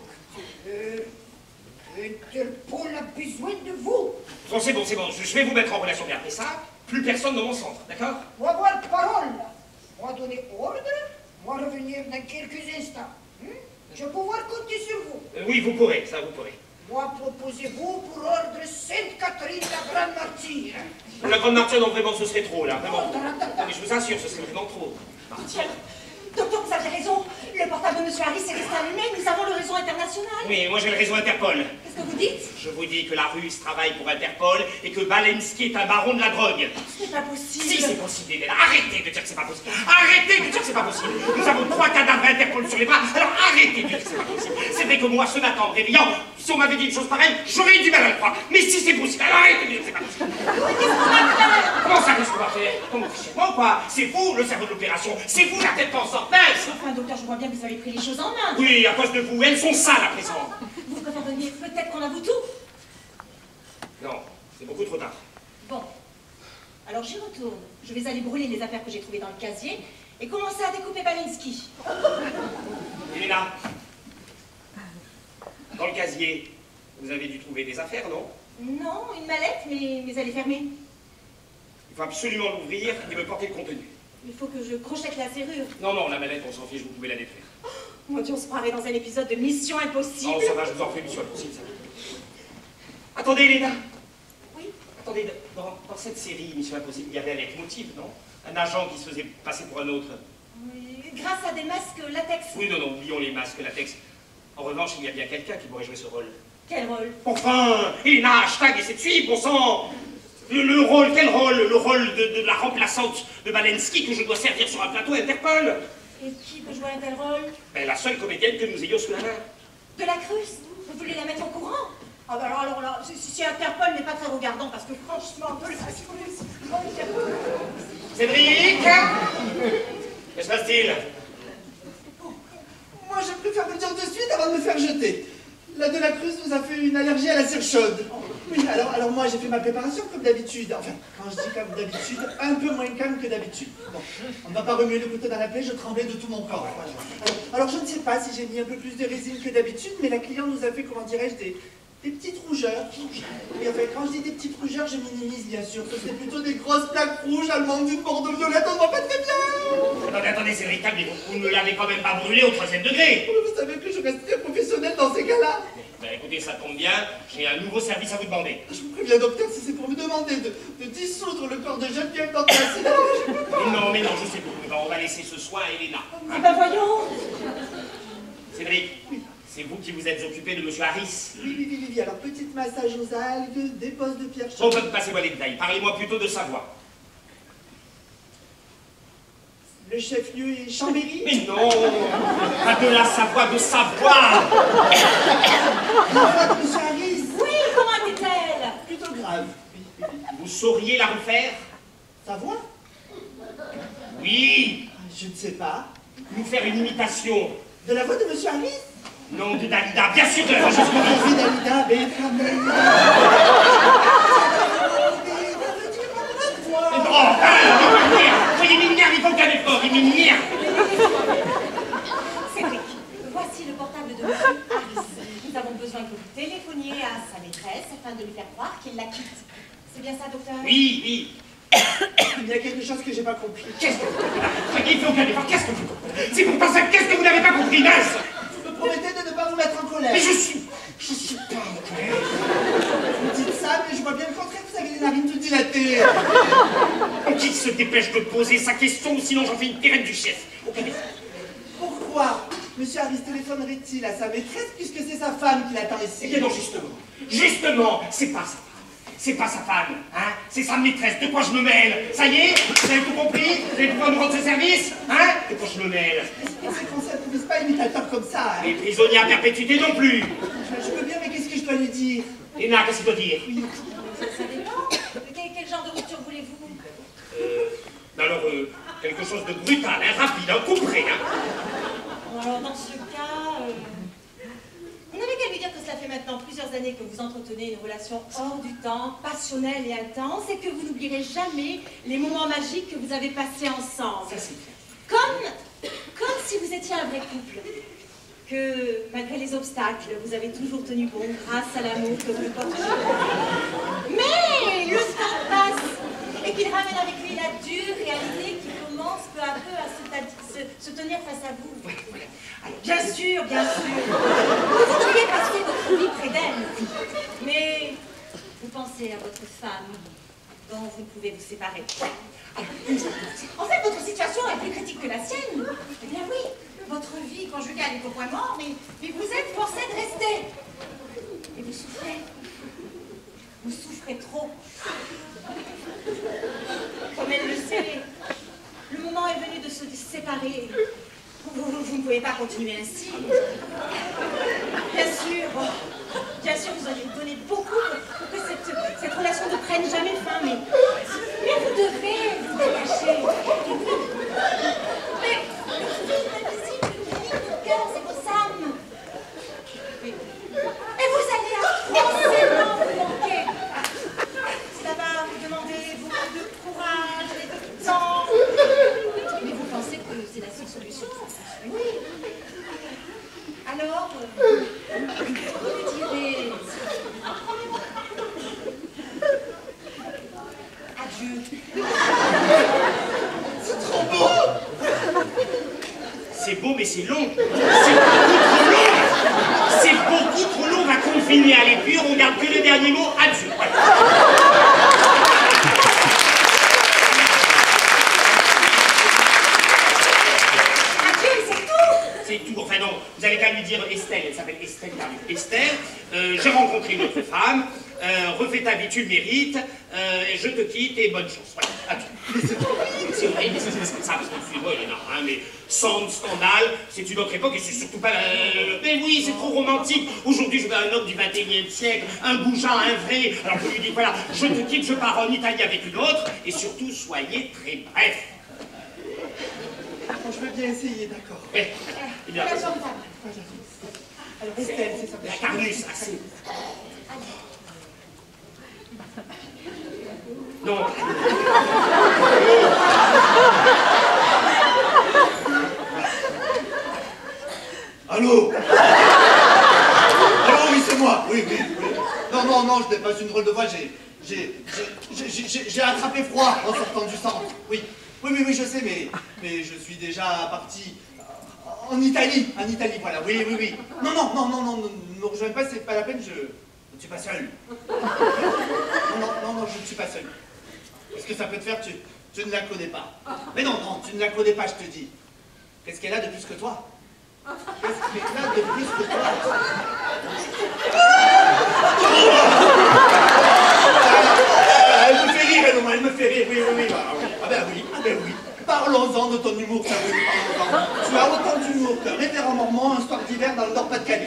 Speaker 4: Interpol a besoin de vous.
Speaker 7: Bon, c'est bon. Je vais vous mettre en relation, mais après ça, plus personne dans mon centre, d'accord?
Speaker 4: Vous avoir parole. Moi donner ordre. Moi revenir dans quelques instants. Je vais pouvoir compter sur vous.
Speaker 7: Oui, vous pourrez, ça vous pourrez.
Speaker 4: Moi proposez-vous pour ordre Sainte-Catherine la Grande Martyre.
Speaker 7: La grande martyre, non, vraiment, ce serait trop, là, vraiment.
Speaker 4: Oh,
Speaker 7: Non, mais je vous assure, ce serait vraiment trop.
Speaker 1: Tiens, docteur, vous avez raison. Le portable de M. Harris est resté allumé. Nous avons le réseau international.
Speaker 7: Oui, moi j'ai le réseau Interpol.
Speaker 1: Qu'est-ce que vous dites?
Speaker 7: Je vous dis que la Russe travaille pour Interpol et que Balinsky est un baron de la drogue.
Speaker 1: Ce n'est pas possible.
Speaker 7: Si, c'est possible, Hélène. Arrêtez de dire que c'est pas possible. Arrêtez de dire que c'est pas possible. Nous avons 3 cadavres Interpol sur les bras, alors arrêtez de dire que c'est pas possible. C'est vrai que moi, ce matin, en me réveillant, si on m'avait dit une chose pareille, j'aurais eu du mal à le croire. Mais si c'est possible, alors arrêtez de dire que c'est pas possible. Comment ça, qu'est-ce qu'on va faire? Comment chez moi ou quoi? C'est vous le cerveau de l'opération. C'est vous la tête pensante. Mince.
Speaker 1: Enfin, docteur, je vois bien que vous avez pris les choses en main.
Speaker 7: Oui, à cause de vous, elles sont sales à présent.
Speaker 1: Vous préféreriez peut-être qu'on avoue tout?
Speaker 7: Non, c'est beaucoup trop tard.
Speaker 1: Bon. Alors j'y retourne. Je vais aller brûler les affaires que j'ai trouvées dans le casier et commencer à découper Balinsky.
Speaker 7: Elena, dans le casier, vous avez dû trouver des affaires, non?
Speaker 1: Non, une mallette, mais elle est fermée.
Speaker 7: Il faut absolument l'ouvrir et me porter le contenu.
Speaker 1: Il faut que je crochette la serrure.
Speaker 7: Non, la mallette, on s'en fiche, vous pouvez la détruire.
Speaker 1: Mon Dieu, on se croirait dans un épisode de Mission Impossible.
Speaker 7: Oh, ça va, je vous en prie, Mission Impossible, ça va. Attendez, Elena.
Speaker 1: Oui.
Speaker 7: Attendez, dans cette série Mission Impossible, il y avait un leitmotiv, non? Un agent qui se faisait passer pour un autre.
Speaker 1: Oui, grâce à des masques latex.
Speaker 7: Oui, non, oublions les masques latex. En revanche, il y a bien quelqu'un qui pourrait jouer ce rôle.
Speaker 1: Quel rôle?
Speaker 7: Enfin, Elena, hashtag, essaie de suivre, bon sang. Le rôle, quel rôle? Le rôle de la remplaçante de Balinsky que je dois servir sur un plateau Interpol.
Speaker 1: Et qui peut jouer un tel rôle?
Speaker 7: Ben, la seule comédienne que nous ayons sous la main.
Speaker 1: De la Cruce? Vous voulez la mettre au courant? Ah bah alors là, si Interpol n'est pas très regardant, parce que franchement, un peu le
Speaker 7: Cédric, que se passe-t-il?
Speaker 2: Moi, je préfère le dire de suite avant de me faire jeter. La de la Cruz nous a fait une allergie à la cire chaude. Oui, alors moi, j'ai fait ma préparation comme d'habitude. Enfin, quand je dis comme d'habitude, un peu moins calme que d'habitude. Bon, on ne va pas remuer le couteau dans la plaie, je tremblais de tout mon corps. Voilà. Alors, je ne sais pas si j'ai mis un peu plus de résine que d'habitude, mais la cliente nous a fait, comment dirais-je, des petites rougeurs. Et enfin, quand je dis des petites rougeurs, je minimise, bien sûr. Ce serait plutôt des grosses plaques rouges allemandes d'une bordeaux violette, on ne voit pas très bien.
Speaker 7: Attendez, Cédric, calmez-vous. Vous ne l'avez quand même pas brûlé au 3e degré.
Speaker 2: Vous savez que je reste très professionnel dans ces cas-là.
Speaker 7: Ben, écoutez, ça tombe bien, j'ai un nouveau service à vous demander.
Speaker 2: Je vous préviens, docteur, si c'est pour me demander de dissoudre le corps de Geneviève dans la
Speaker 7: Mais non, je sais pas. On va laisser ce soin à Elena.
Speaker 1: Ah bah voyons.
Speaker 7: Cédric, c'est vous qui vous êtes occupé de M. Harris.
Speaker 2: Oui. Alors, petit massage aux algues, des postes de pierre
Speaker 7: Bon,
Speaker 2: chaude.
Speaker 7: passez-moi les détails. Parlez-moi plutôt de sa voix.
Speaker 2: Le chef-lieu est Chambéry.
Speaker 7: Mais non, pas de la Savoie, de Savoie.
Speaker 2: La voix de M. Harris.
Speaker 1: Oui, comment était-elle?
Speaker 2: Plutôt grave. Oui.
Speaker 7: Vous sauriez la refaire?
Speaker 2: Sa voix?
Speaker 7: Oui.
Speaker 2: Je ne sais pas.
Speaker 7: Nous faire une imitation.
Speaker 2: De la voix de M. Harris?
Speaker 7: Non, de Dalida, bien sûr de la voix.
Speaker 2: Oui, Dalida, mais
Speaker 7: Voyez, il m'énerve, il faut qu'un effort, il m'énerve.
Speaker 4: Cédric, voici le portable de M. Harris. Nous avons besoin que vous téléphoniez à sa maîtresse afin de lui faire croire qu'il la quitte. C'est bien ça, docteur?
Speaker 7: Oui.
Speaker 2: Il y a quelque chose que j'ai pas compris.
Speaker 7: Qu'est-ce que vous comprenez? Voyez, il fait aucun effort, qu'est-ce que vous comprenez? C'est pourtant ça, qu'est-ce que vous n'avez pas compris, mince?
Speaker 2: Vous me promettez de ne pas vous mettre en colère.
Speaker 7: Mais je suis pas en colère.
Speaker 2: Vous dites ça, mais je vois bien le contraire, vous avez les narines toutes dilatées.
Speaker 7: Qu'il se dépêche de poser sa question, sinon j'en fais une terraine du chef. Aucun effort.
Speaker 2: Pourquoi Monsieur Harris téléphonerait-il à sa maîtresse puisque c'est sa femme qui l'attend ici?
Speaker 7: Eh bien non, justement, c'est pas sa femme. C'est pas sa femme, hein? C'est sa maîtresse. De quoi je me mêle? Ça y est? Vous avez tout compris? Vous allez pouvoir nous rendre ce service? Hein? De quoi je me mêle?
Speaker 2: C'est qu'on s'appelle pas imitateur comme ça. Hein.
Speaker 7: Les prisonniers à perpétuité non plus.
Speaker 2: Je peux bien, mais qu'est-ce que je dois lui dire?
Speaker 7: Et là, qu'est-ce qu'il doit dire?
Speaker 4: Ça dépend. Quel genre de rupture voulez-vous?
Speaker 7: Alors, quelque chose de brutal, hein, rapide, un coup près, hein?
Speaker 1: Bon, alors dans ce cas, vous n'avez qu'à lui dire que cela fait maintenant plusieurs années que vous entretenez une relation hors du temps, passionnelle et intense, et que vous n'oublierez jamais les moments magiques que vous avez passés ensemble.
Speaker 7: Ça, c'est clair.
Speaker 1: Comme si vous étiez un vrai couple. Que malgré les obstacles, vous avez toujours tenu bon grâce à l'amour que vous portez. Mais le temps passe et qu'il ramène avec lui la dure réalité qui commence peu à peu à se tenir face à vous. Alors, bien sûr, vous voudriez passer votre vie près d'elle. Mais vous pensez à votre femme dont vous ne pouvez vous séparer. En fait, votre situation est plus critique que la sienne. Eh bien oui, votre vie conjugale est au point mort, mais vous êtes forcé de rester. Et vous souffrez. Vous souffrez trop. Comme elle le sait, le moment est venu de se séparer. Vous ne pouvez pas continuer ainsi. Bien sûr, vous auriez donné beaucoup pour que cette relation ne prenne jamais fin, mais vous devez vous détacher. Mais le fil invisible qui lie vos cœurs et vos âmes. Et vous allez atrocement vous manquer. Cela va vous demander beaucoup de courage et de temps. Mais vous pensez que c'est la seule solution? Oui. Alors, vous direz adieu.
Speaker 2: C'est trop beau.
Speaker 7: C'est beau, mais c'est long. C'est beaucoup trop long. C'est beaucoup trop long. On va confiner à l'épure. On garde que le dernier mot. Adieu. Ouais. C'est tout. Enfin non, vous avez qu'à lui dire Estelle, elle s'appelle Estelle Darlux. Estelle, j'ai rencontré une autre femme, refais ta vie, tu le mérites, je te quitte et bonne chance. Voilà, adieu. C'est vrai, mais c'est comme ça, parce que le film, il est normal, mais sans scandale, c'est une autre époque et c'est surtout pas la... Mais oui, c'est trop romantique. Aujourd'hui, je veux un homme du 21e siècle, un goujat, un vrai. Alors je lui dis, voilà, je te quitte, je pars en Italie avec une autre, et surtout, soyez très bref.
Speaker 2: Bon, je veux bien essayer, d'accord.
Speaker 7: Eh bien,
Speaker 1: La jambe table.
Speaker 2: Alors Estelle, c'est ça.
Speaker 7: la Carlus, assez. Non.
Speaker 2: Allô? Allô, oui, c'est moi. Oui. Non, je n'ai pas une drôle de voix, j'ai attrapé froid en sortant du centre. Oui, je sais, mais je suis déjà parti en Italie, voilà, oui. Non, ne me rejoignez pas, c'est pas la peine, je ne suis pas seul. Non, je ne suis pas seul. Qu'est-ce que ça peut te faire? Tu ne la connais pas. Mais non, tu ne la connais pas, je te dis. Qu'est-ce qu'elle a de plus que toi? Qu'est-ce qu'elle a de plus que toi? Elle me fait rire, elle me fait rire, oui. Ah ben oui. Parlons-en de ton humour, ça oui, parlons-en. Tu as autant d'humour qu'un révérend mormon un soir d'hiver dans le Nord-Pas-de-Calais.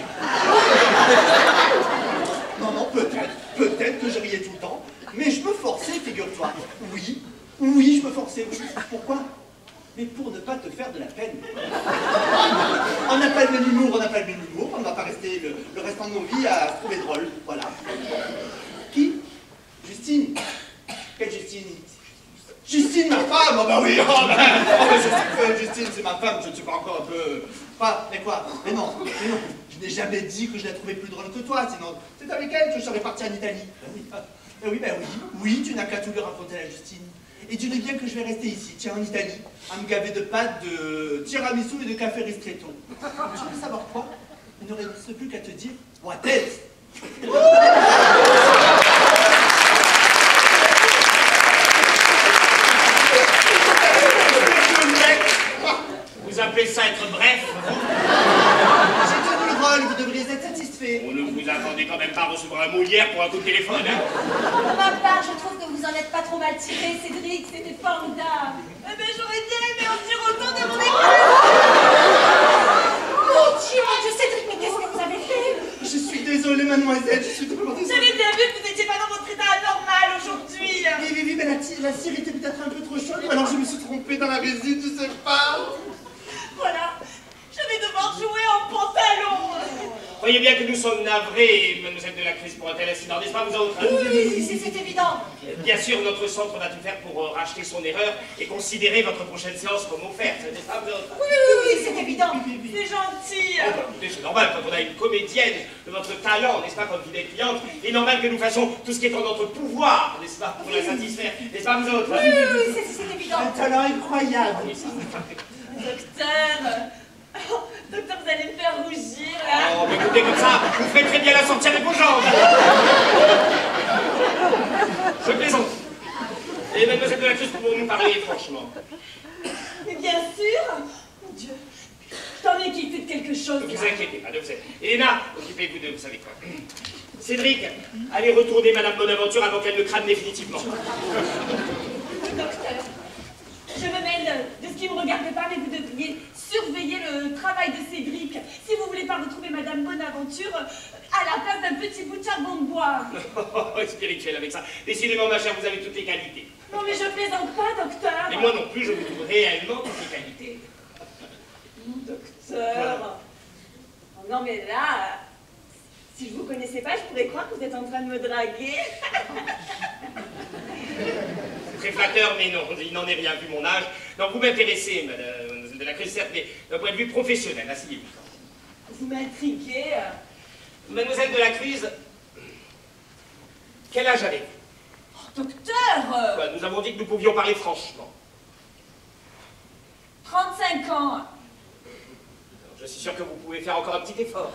Speaker 2: Non, peut-être que je riais tout le temps, mais je me forçais, figure-toi. Oui, je me forçais, oui. Pourquoi? Mais pour ne pas te faire de la peine. On n'a pas le même humour, on ne va pas rester le restant de nos vies à se trouver drôle, voilà. Qui? Justine. Quelle Justine?
Speaker 6: femme. Oh bah oui, je sais que Justine, c'est ma femme, je ne suis pas encore un peu... Quoi? Mais quoi? Mais non. Je n'ai jamais dit que je la trouvais plus drôle que toi, sinon c'est avec elle que je serais parti en Italie. Oui, tu n'as qu'à tout lui raconter à la Justine. Et dis-lui bien que je vais rester ici, tiens, en Italie, à me gaver de pâtes, de tiramisu et de café ristretto. Tu veux savoir quoi? Il ne reste plus qu'à te dire, what else?
Speaker 7: Vous appelez ça être bref?
Speaker 6: J'ai tenu le rôle, vous devriez être satisfait.
Speaker 7: On ne vous attendez quand même pas à recevoir un mot hier pour un coup de téléphone, hein?
Speaker 4: Pour ma part, je trouve que vous en êtes pas trop mal tiré, Cédric, c'était formidable.
Speaker 3: Eh ben, j'aurais bien aimé en dire autant de mon école.
Speaker 4: Mon Dieu, Cédric, mais qu'est-ce que vous avez fait?
Speaker 6: Je suis désolé, mademoiselle, je suis vraiment désolé.
Speaker 3: J'avais bien vu que vous n'étiez pas dans votre état normal aujourd'hui.
Speaker 6: Oui, mais la cire était peut-être un peu trop chaude, ou alors je me suis trompée dans la résine, je sais pas.
Speaker 3: Voilà, je vais devoir jouer en pantalon.
Speaker 7: Voyez bien que nous sommes navrés, mademoiselle de la Cruze, pour un tel incident, n'est-ce pas, vous autres?
Speaker 4: Oui, c'est évident.
Speaker 7: Bien sûr, notre centre va tout faire pour racheter son erreur et considérer votre prochaine séance comme offerte, n'est-ce pas, vous autres?
Speaker 4: Oui, c'est évident.
Speaker 3: C'est gentil.
Speaker 7: Oh, bah, écoutez, c'est normal, quand on a une comédienne de votre talent, n'est-ce pas, comme fidèle cliente, il est normal que nous fassions tout ce qui est en notre pouvoir, n'est-ce pas, pour la satisfaire, n'est-ce pas, vous autres?
Speaker 4: Oui, c'est évident.
Speaker 6: Un talent incroyable.
Speaker 3: Docteur, vous allez me faire rougir, là.
Speaker 7: Oh, mais écoutez, comme ça, vous ferez très bien la sortie avec vos jambes. Je plaisante. Et mademoiselle de la Cruze, pour nous parler franchement.
Speaker 3: Mais bien sûr. Mon Dieu, je t'en ai quitté de quelque chose.
Speaker 7: Ne vous inquiétez pas, ne vous inquiétez pas. Elena, occupez-vous de, vous savez quoi. Cédric, allez retourner Madame Bonaventure avant qu'elle ne crame définitivement.
Speaker 3: Docteur, je me mêle de ce qui ne me regarde pas, mais vous devriez surveiller le travail de Cédric. Si vous voulez pas retrouver Madame Bonaventure à la place d'un petit bout de charbon de bois.
Speaker 7: Spirituel avec ça. Décidément, ma chère, vous avez toutes les qualités.
Speaker 3: Non, mais je plaisante pas, docteur.
Speaker 7: Et moi non plus, je vous trouve réellement toutes les qualités.
Speaker 3: Docteur. Oh, non, mais là, si je vous connaissais pas, je pourrais croire que vous êtes en train de me draguer.
Speaker 7: Très flatteur, mais non, il n'en est rien vu mon âge. Non, vous m'intéressez, mademoiselle de la Cruze, certes, mais d'un point de vue professionnel, asseyez-vous.
Speaker 3: Vous m'intriguez.
Speaker 7: Mademoiselle de la Cruze, quel âge avez-vous?
Speaker 3: Oh, docteur.
Speaker 7: Nous avons dit que nous pouvions parler franchement.
Speaker 3: 35 ans.
Speaker 7: Je suis sûr que vous pouvez faire encore un petit effort.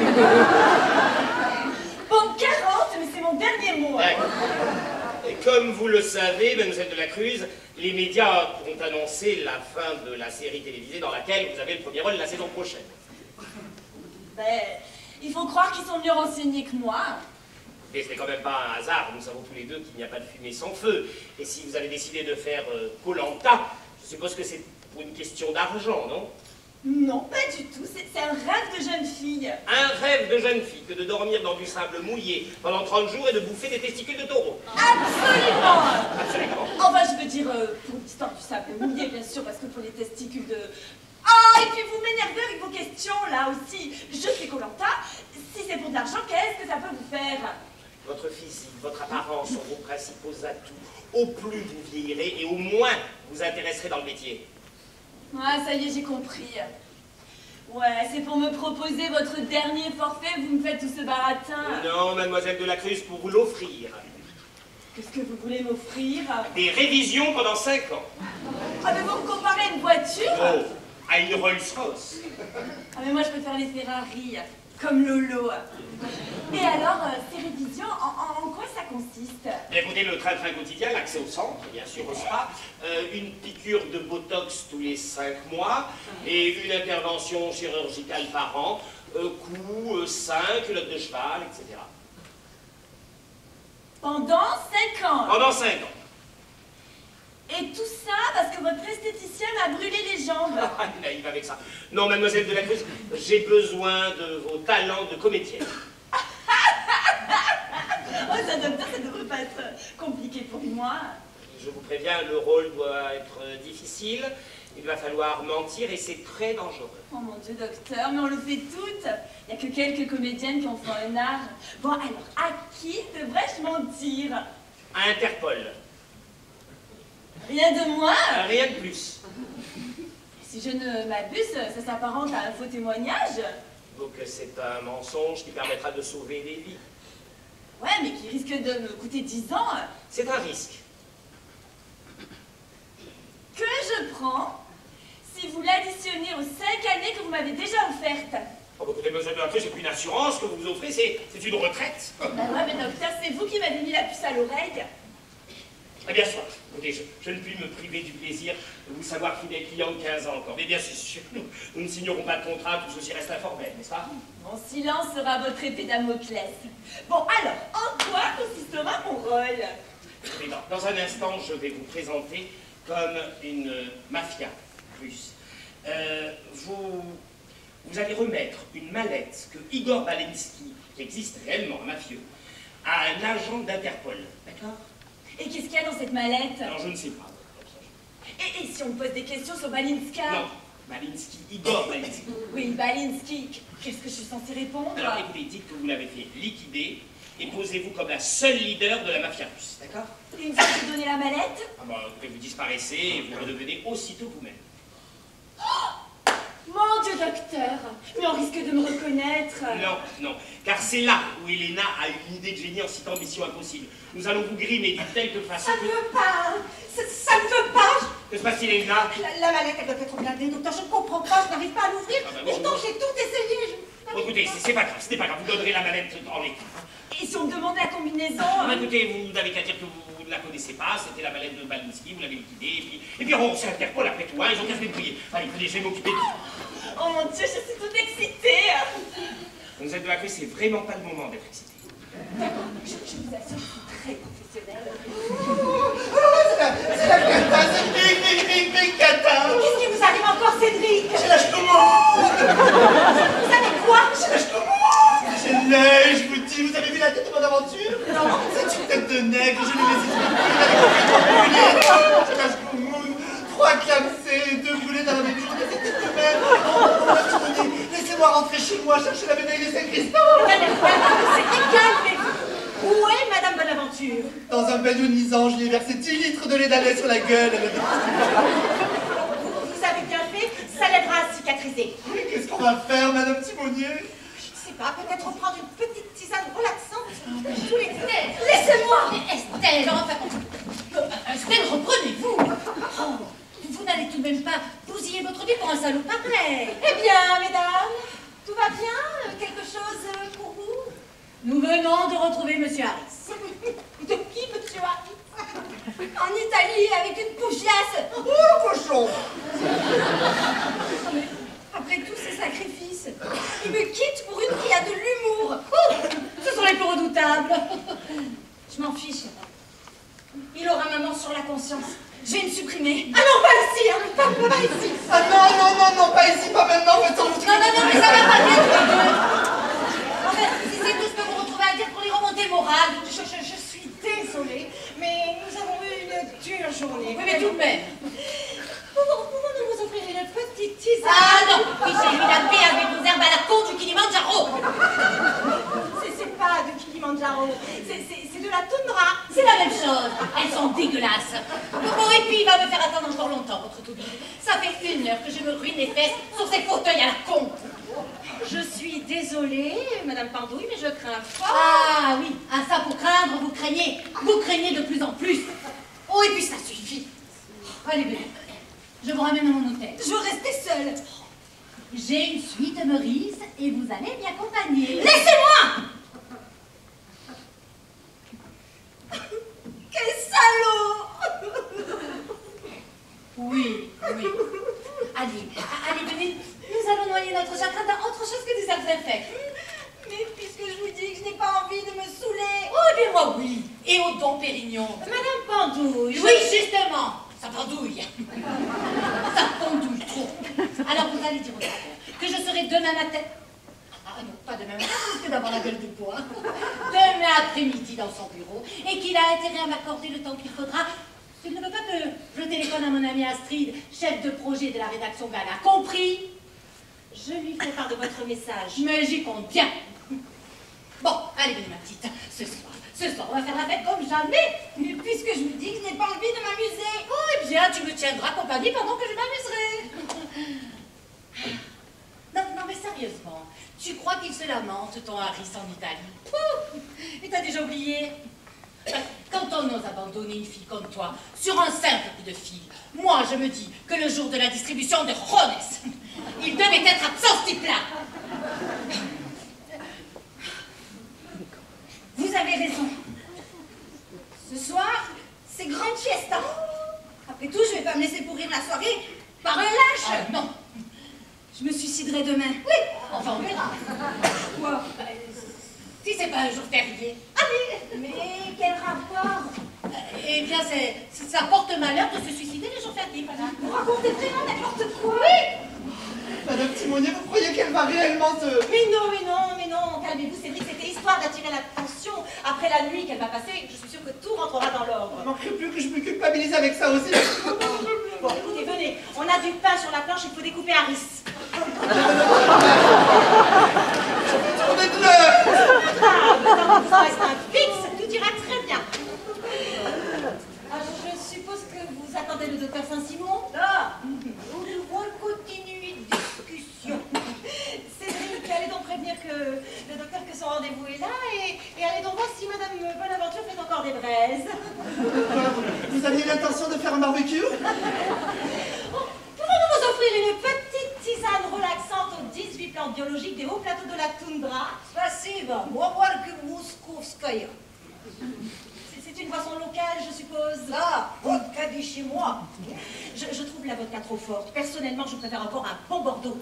Speaker 3: Bon, 40, mais c'est mon dernier mot.
Speaker 7: Et comme vous le savez, mademoiselle de la Cruze, les médias ont annoncé la fin de la série télévisée dans laquelle vous avez le premier rôle la saison prochaine.
Speaker 3: Ben, il faut croire qu'ils sont mieux renseignés que moi.
Speaker 7: Mais ce n'est quand même pas un hasard, nous savons tous les deux qu'il n'y a pas de fumée sans feu. Et si vous avez décidé de faire Koh-Lanta, je suppose que c'est pour une question d'argent, non?
Speaker 3: Non, pas du tout. C'est un rêve de jeune fille.
Speaker 7: Un rêve de jeune fille que de dormir dans du sable mouillé pendant 30 jours et de bouffer des testicules de taureau.
Speaker 3: Absolument.
Speaker 7: Absolument.
Speaker 3: Enfin, je veux dire, pour l'histoire du sable mouillé, bien sûr, parce que pour les testicules de... Ah, et puis vous m'énervez avec vos questions, là aussi. Je fais Koh-Lanta. Si c'est pour de l'argent, qu'est-ce que ça peut vous faire?
Speaker 7: Votre physique, votre apparence sont vos principaux atouts. Au plus vous vieillirez et au moins vous intéresserez dans le métier.
Speaker 3: Ah, ça y est, j'ai compris. Ouais, c'est pour me proposer votre dernier forfait, vous me faites tout ce baratin.
Speaker 7: Non, mademoiselle de la Cruze, pour vous l'offrir.
Speaker 3: Qu'est-ce que vous voulez m'offrir?
Speaker 7: Des révisions pendant 5 ans.
Speaker 3: Ah, mais vous me comparez à une voiture?
Speaker 7: Oh, à une Rolls-Royce.
Speaker 3: Ah, mais moi, je préfère les Ferrari, comme Lolo. Et alors, ces révisions, en quoi ça consiste?
Speaker 7: Bien, écoutez, le train-train quotidien, l'accès au centre, bien sûr au spa, une piqûre de Botox tous les 5 mois et une intervention chirurgicale par an, coût 5, culotte de cheval, etc.
Speaker 3: Pendant 5 ans?
Speaker 7: Pendant 5 ans.
Speaker 3: Et tout ça parce que votre esthéticien m'a brûlé les jambes.
Speaker 7: Ah, naïve avec ça. Non, mademoiselle de la Cruze, j'ai besoin de vos talents de comédienne.
Speaker 3: Oh, ça devrait pas être compliqué pour moi.
Speaker 7: Je vous préviens, le rôle doit être difficile. Il va falloir mentir et c'est très dangereux.
Speaker 3: Oh mon Dieu, docteur, mais on le fait toutes. Il n'y a que quelques comédiennes qui en font un art. Bon, alors, à qui devrais-je mentir?
Speaker 7: À Interpol.
Speaker 3: Rien de moins.
Speaker 7: Rien de plus.
Speaker 3: Si je ne m'abuse, ça s'apparente à un faux témoignage.
Speaker 7: Donc c'est un mensonge qui permettra de sauver des vies.
Speaker 3: Ouais, mais qui risque de me coûter 10 ans.
Speaker 7: C'est un risque.
Speaker 3: Que je prends si vous l'additionnez aux 5 années que vous m'avez déjà offertes.
Speaker 7: Oh, bah, écoutez, monsieur Berthet, c'est plus une assurance que vous vous offrez, c'est une retraite.
Speaker 3: Bah ouais, mais docteur, c'est vous qui m'avez mis la puce à l'oreille.
Speaker 7: Eh bien, soit. Écoutez, je ne puis me priver du plaisir de vous savoir fidèle client de 15 ans encore. Mais bien sûr, nous ne signerons pas de contrat, tout ceci reste informel, n'est-ce pas?
Speaker 3: Mon silence sera votre épée Damoclès. Bon, alors, en quoi consistera mon rôle?
Speaker 7: Mais dans un instant, je vais vous présenter comme une mafia russe. Vous allez remettre une mallette que Igor Balinski, qui existe réellement, un mafieux, à un agent d'Interpol. D'accord?
Speaker 3: Et qu'est-ce qu'il y a dans cette mallette?
Speaker 7: Alors, je ne sais pas.
Speaker 3: Et si on me pose des questions sur Balinska?
Speaker 7: Non, Balinski, Igor Balinski.
Speaker 3: Oui, Balinski. Qu'est-ce que je suis censée répondre?
Speaker 7: Alors, écoutez, dites que vous l'avez fait liquider et posez-vous comme la seule leader de la mafia russe. D'accord?
Speaker 3: Et une fois que j'ai donné la mallette?
Speaker 7: Ah bah, écoutez, vous disparaissez et vous redevenez aussitôt vous-même.
Speaker 3: Mon Dieu, docteur, mais on risque de me reconnaître.
Speaker 7: Non, non, car c'est là où Elena a eu une idée de génie en citant Mission Impossible. Nous allons vous grimer d'une telle façon
Speaker 4: Ça ne
Speaker 7: que...
Speaker 4: veut pas. Ça ne veut pas.
Speaker 7: Que se passe-t-il, Elena?
Speaker 4: La mallette, elle doit être blindée, docteur. Je ne comprends pas. Je n'arrive pas à l'ouvrir.
Speaker 7: Ah bah oui,
Speaker 4: Pourtant,
Speaker 7: oui.
Speaker 4: j'ai tout essayé.
Speaker 7: Bon, écoutez, c'est pas grave, ce n'est pas grave, vous donnerez la mallette en l'état.
Speaker 3: Et si on me demande la combinaison?
Speaker 7: Ah bah, écoutez, vous n'avez qu'à dire que vous ne la connaissez pas, c'était la mallette de Balinski, vous l'avez liquidée, et puis on s'est Interpol après tout, hein, ils ont qu'à se débrouiller. Allez, écoutez, je vais m'occuper de tout.
Speaker 3: Oh mon Dieu, je suis toute excitée.
Speaker 7: Vous êtes de l'avouer, c'est vraiment pas le moment d'être excité.
Speaker 3: Je vous assure, je suis très professionnelle.
Speaker 2: C'est la cata, c'est big cata.
Speaker 4: Qu'est-ce qui vous arrive encore, Cédric?
Speaker 2: J'ai la ch'toumou.
Speaker 4: Vous savez quoi?
Speaker 2: J'ai la ch'toumou. J'ai le nez, je vous dis, vous avez vu la tête de mon aventure? Non, c'est une tête de nègre, je l'ai laissé j'ai la ch'toumou, 3 clamsés, 2 brûlés dans la même journée, c'était de même. Laissez-moi rentrer chez moi, chercher la médaille des Saint-Christophe.
Speaker 4: Calmez-vous. Où est Madame Bonaventure?
Speaker 2: Dans un bain ionisant, je lui ai versé 10 litres de lait d'aneth sur la gueule.
Speaker 4: Vous avez bien fait, ça l'aidera à cicatriser.
Speaker 2: Qu'est-ce qu'on va faire, Madame Timonier?
Speaker 4: Je ne sais pas, peut-être prendre une petite tisane relaxante. Tous les deux. Laissez-moi.
Speaker 9: Estelle, Estelle, reprenez-vous. Oh, vous n'allez tout de même pas bousiller votre vie pour un salaud pareil.
Speaker 4: Eh bien, mesdames, tout va bien? Quelque chose pour vous?
Speaker 9: Nous venons de retrouver Monsieur Harris.
Speaker 4: De qui, monsieur Harris?
Speaker 8: En Italie, avec une poufiasse.
Speaker 2: Oh, le cochon!
Speaker 8: Après tous ces sacrifices, il me quitte pour une qui a de l'humour.
Speaker 9: Ce sont les plus redoutables.
Speaker 8: Je m'en fiche. Il aura ma mort sur la conscience. Je vais me supprimer.
Speaker 4: Ah non, pas ici, hein, pas ici.
Speaker 2: Ah non, pas ici, pas maintenant, faites en
Speaker 9: Non, mais ça va pas bien tous les deux. Enfin, si c'est tout ce que vous retrouvez à dire pour les remonter le moral.
Speaker 4: Je suis désolée, mais nous avons eu une dure journée.
Speaker 9: Oui, mais tout de même.
Speaker 4: Pouvons-nous vous offrir une petite tisane?
Speaker 9: Ah non, fichez-lui la paix avec vos herbes à la con du Kilimandjaro.
Speaker 4: C'est pas de Kilimandjaro, c'est de la toundra.
Speaker 9: C'est la même chose. Elles sont dégueulasses. Bon, et puis il va me faire attendre encore longtemps, votre toubib. Ça fait 1 heure que je me ruine les fesses sur ces fauteuils à la con.
Speaker 4: Je suis désolée, Madame Pandouille, mais je crains fort.
Speaker 9: Ah oui, à ça pour craindre, vous craignez. Vous craignez de plus en plus. Oh, et puis ça suffit. Allez, venez. Je vous ramène à mon hôtel.
Speaker 4: Je veux rester seule.
Speaker 9: J'ai une suite Meurice et vous allez m'y accompagner.
Speaker 4: Laissez-moi! Quel salaud!
Speaker 9: Oui. Allez, venez. Nous allons noyer notre chagrin dans autre chose que des herbes infectes.
Speaker 8: Mais puisque je vous dis que je n'ai pas envie de me saouler.
Speaker 9: Oh, eh bien moi, oui. Et au Don Pérignon.
Speaker 4: Madame Pandouille.
Speaker 9: Oui, justement. Ça pendouille. Ça pendouille trop. Alors vous allez dire au docteur que je serai demain matin. Ah non, pas demain matin, parce que d'avoir la gueule de bois. Demain après-midi dans son bureau. Et qu'il a intérêt à m'accorder le temps qu'il faudra. S'il ne veut pas que je téléphone à mon amie Astrid, chef de projet de la rédaction Gala. Compris?
Speaker 4: Je lui fais part de votre message.
Speaker 9: Mais j'y compte bien. Bon, allez, venez ma petite. Ce Ce soir, on va faire la fête comme jamais.
Speaker 8: Mais puisque je vous dis que je n'ai pas envie de m'amuser.
Speaker 9: Oh, eh bien, tu me tiendras compagnie pendant que je m'amuserai. Non, non, mais sérieusement, tu crois qu'il se lamente, ton Harris, en Italie? Ouh, et t'as déjà oublié? Quand on ose abandonner une fille comme toi, sur un simple coup de fil, moi, je me dis que le jour de la distribution des Rones, il devait être absent, ce type-là.
Speaker 8: Vous avez raison. Ce soir, c'est grande fiesta. Après tout, je vais pas me laisser pourrir la soirée par un lâche.
Speaker 9: Ah, non.
Speaker 8: Je me suiciderai demain.
Speaker 9: Oui, enfin, on verra.
Speaker 8: Quoi?
Speaker 9: Si c'est pas un jour férié.
Speaker 8: Ah mais quel rapport?
Speaker 9: Eh bien, ça porte malheur de se suicider les jours fériés, madame.
Speaker 8: Vous racontez vraiment n'importe quoi.
Speaker 9: Oui.
Speaker 2: Madame Timonier, vous croyez qu'elle va réellement se...
Speaker 1: Mais non, calmez-vous, Cédric, c'était histoire d'attirer l'attention. Après la nuit qu'elle va passer, je suis sûre que tout rentrera dans l'ordre.
Speaker 2: Il ne manquerait plus que je me culpabilise avec ça aussi.
Speaker 1: Bon, écoutez, venez, on a du pain sur la planche, il faut découper Harris.
Speaker 2: Tournez de l'heure.
Speaker 1: Ah, mais tant que vous en restez un fixe, tout ira très bien. Alors, je suppose que vous attendez le docteur Saint-Simon?
Speaker 4: Ah, nous devons continuer discussion.
Speaker 1: Cédric, allez donc prévenir que le docteur que son rendez-vous est là et allez donc voir si Madame Bonaventure fait encore des braises.
Speaker 2: Vous aviez l'intention de faire un barbecue?
Speaker 1: Pouvons-nous vous offrir une petite tisane relaxante aux 18 plantes biologiques des hauts plateaux de la toundra?
Speaker 4: Спасибо. Муабарка Московская.
Speaker 1: C'est une boisson locale, je suppose.
Speaker 4: Да, водка de chez moi.
Speaker 1: Je trouve la vodka trop forte. Personnellement, je préfère encore un bon Bordeaux.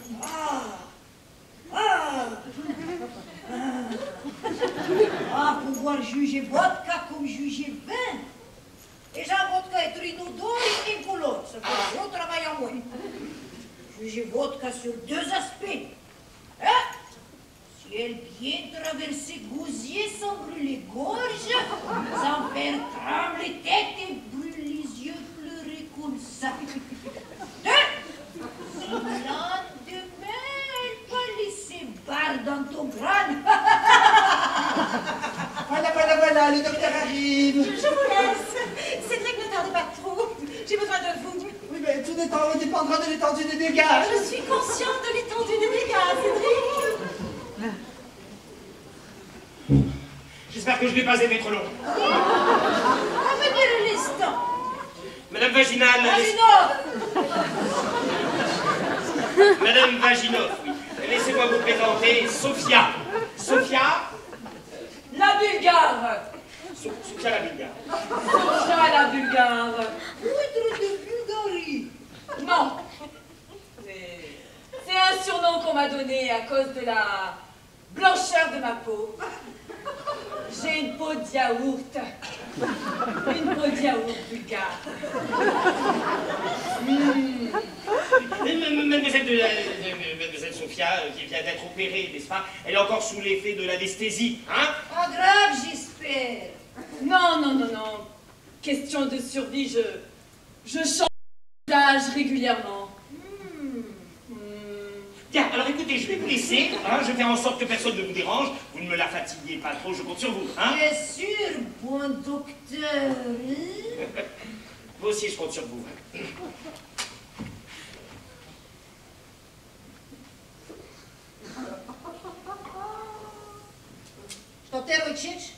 Speaker 4: Pouvoir juger vodka comme juger vin. Déjà, vodka est une odeur et une couleur. Ça fait gros travail à moi. Juger vodka sur deux aspects. Hein? Si elle vient traverser gosier sans brûler gorge, sans faire trembler tête et brûler les yeux, pleurer comme ça. Deux, si le lendemain, elle va laisser barre dans ton crâne.
Speaker 2: Voilà, le docteur arrive.
Speaker 1: Je vous laisse. Cédric, ne tardez pas trop. J'ai besoin de vous.
Speaker 2: Oui, mais tout dépendra de l'étendue des dégâts.
Speaker 1: Je suis consciente de l'étendue des dégâts, Cédric.
Speaker 7: J'espère que je n'ai pas aimé trop long.
Speaker 4: À venir à l'instant.
Speaker 7: Madame Vaginal... Madame Vaginov, oui. Laissez-moi vous présenter Sophia. Sophia
Speaker 3: La Bulgare.
Speaker 7: Sophia la Bulgare.
Speaker 3: Sophia la Bulgare.
Speaker 4: Poudre de Bulgarie.
Speaker 3: Non. C'est un surnom qu'on m'a donné à cause de la blancheur de ma peau. J'ai une peau de yaourt. Une peau de yaourt bulgare.
Speaker 7: Mademoiselle Sophia, qui vient d'être opérée, n'est-ce pas? Elle est encore sous l'effet de l'anesthésie, hein?
Speaker 4: Pas grave, j'espère.
Speaker 3: Non. Question de survie, je change d'âge régulièrement.
Speaker 7: Bien, alors écoutez, je vais vous laisser, hein, je vais faire en sorte que personne ne vous dérange, vous ne me la fatiguez pas trop, je compte sur vous, hein?
Speaker 4: Bien sûr, bon docteur.
Speaker 7: Vous aussi, je compte sur vous.
Speaker 4: Что ты рычишь?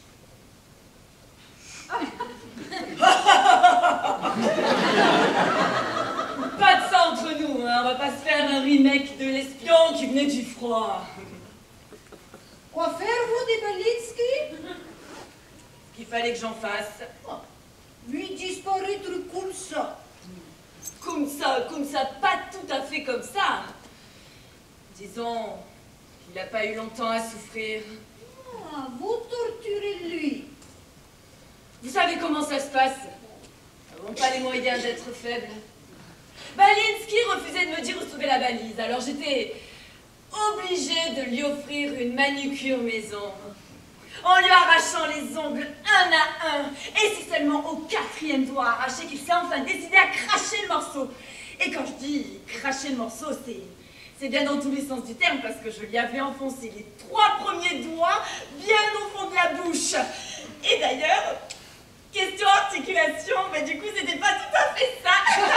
Speaker 3: Pas de ça entre nous, hein. On va pas se faire un remake de l'espion qui venait du froid.
Speaker 4: Quoi faire, vous, des Belinsky?
Speaker 3: Qu'il fallait que j'en fasse.
Speaker 4: Lui disparaître comme ça.
Speaker 3: Comme ça, pas tout à fait comme ça. Disons qu'il n'a pas eu longtemps à souffrir.
Speaker 4: Vous torturez lui.
Speaker 3: Vous savez comment ça se passe? Nous n'avons pas les moyens d'être faibles. Balinsky refusait de me dire où se trouvait la valise, alors j'étais obligée de lui offrir une manucure maison. En lui arrachant les ongles un à un, et c'est seulement au 4e doigt arraché qu'il s'est enfin décidé à cracher le morceau. Et quand je dis cracher le morceau, c'est bien dans tous les sens du terme, parce que je lui avais enfoncé les 3 premiers doigts bien au fond de la bouche. Et d'ailleurs, question articulation, mais du coup, c'était pas tout à fait ça.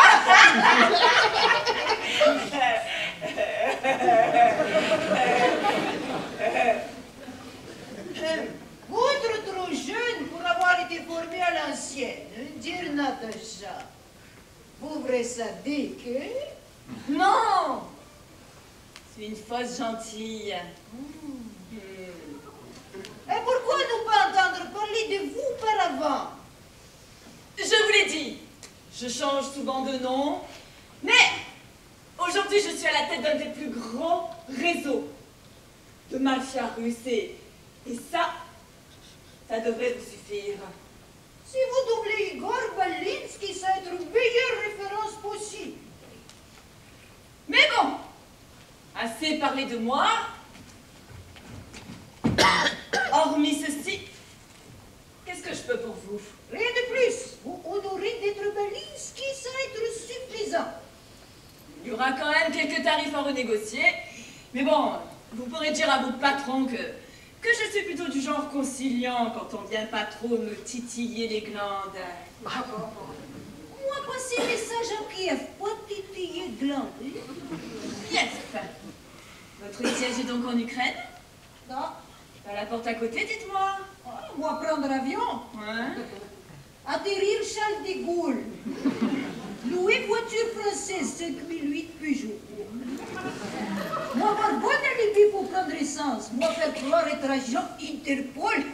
Speaker 10: Vous êtes trop jeune pour avoir été formé à l'ancienne, dire Natacha. Vous voulez ça dire que...
Speaker 3: Non! C'est une fausse gentille.
Speaker 10: Et pourquoi ne pas entendre parler de vous auparavant?
Speaker 3: Je vous l'ai dit, je change souvent de nom, mais aujourd'hui je suis à la tête d'un des plus grands réseaux de mafia russe et ça devrait vous suffire.
Speaker 10: Si vous doublez Igor Balinski, ça va être une meilleure référence possible.
Speaker 3: Mais bon, assez parlé de moi. Hormis ceci, qu'est-ce que je peux pour vous?
Speaker 10: Rien de plus. Vous honorez d'être Balinski, ça va être suffisant.
Speaker 3: Il y aura quand même quelques tarifs à renégocier. Mais bon, vous pourrez dire à votre patron que je suis plutôt du genre conciliant quand on vient pas trop me titiller les glandes.
Speaker 10: Moi, passez le message à Kiev, pas titiller glande.
Speaker 3: Kiev. Votre siège est donc en Ukraine?
Speaker 10: Non.
Speaker 3: À la porte à côté, dites-moi.
Speaker 10: Moi, prendre l'avion.
Speaker 3: Ouais.
Speaker 10: Atterrir Charles de Gaulle. Louer voiture française 5008 Peugeot. Moi, avoir bon alibi pour prendre essence. Moi, faire croire être agent Interpol.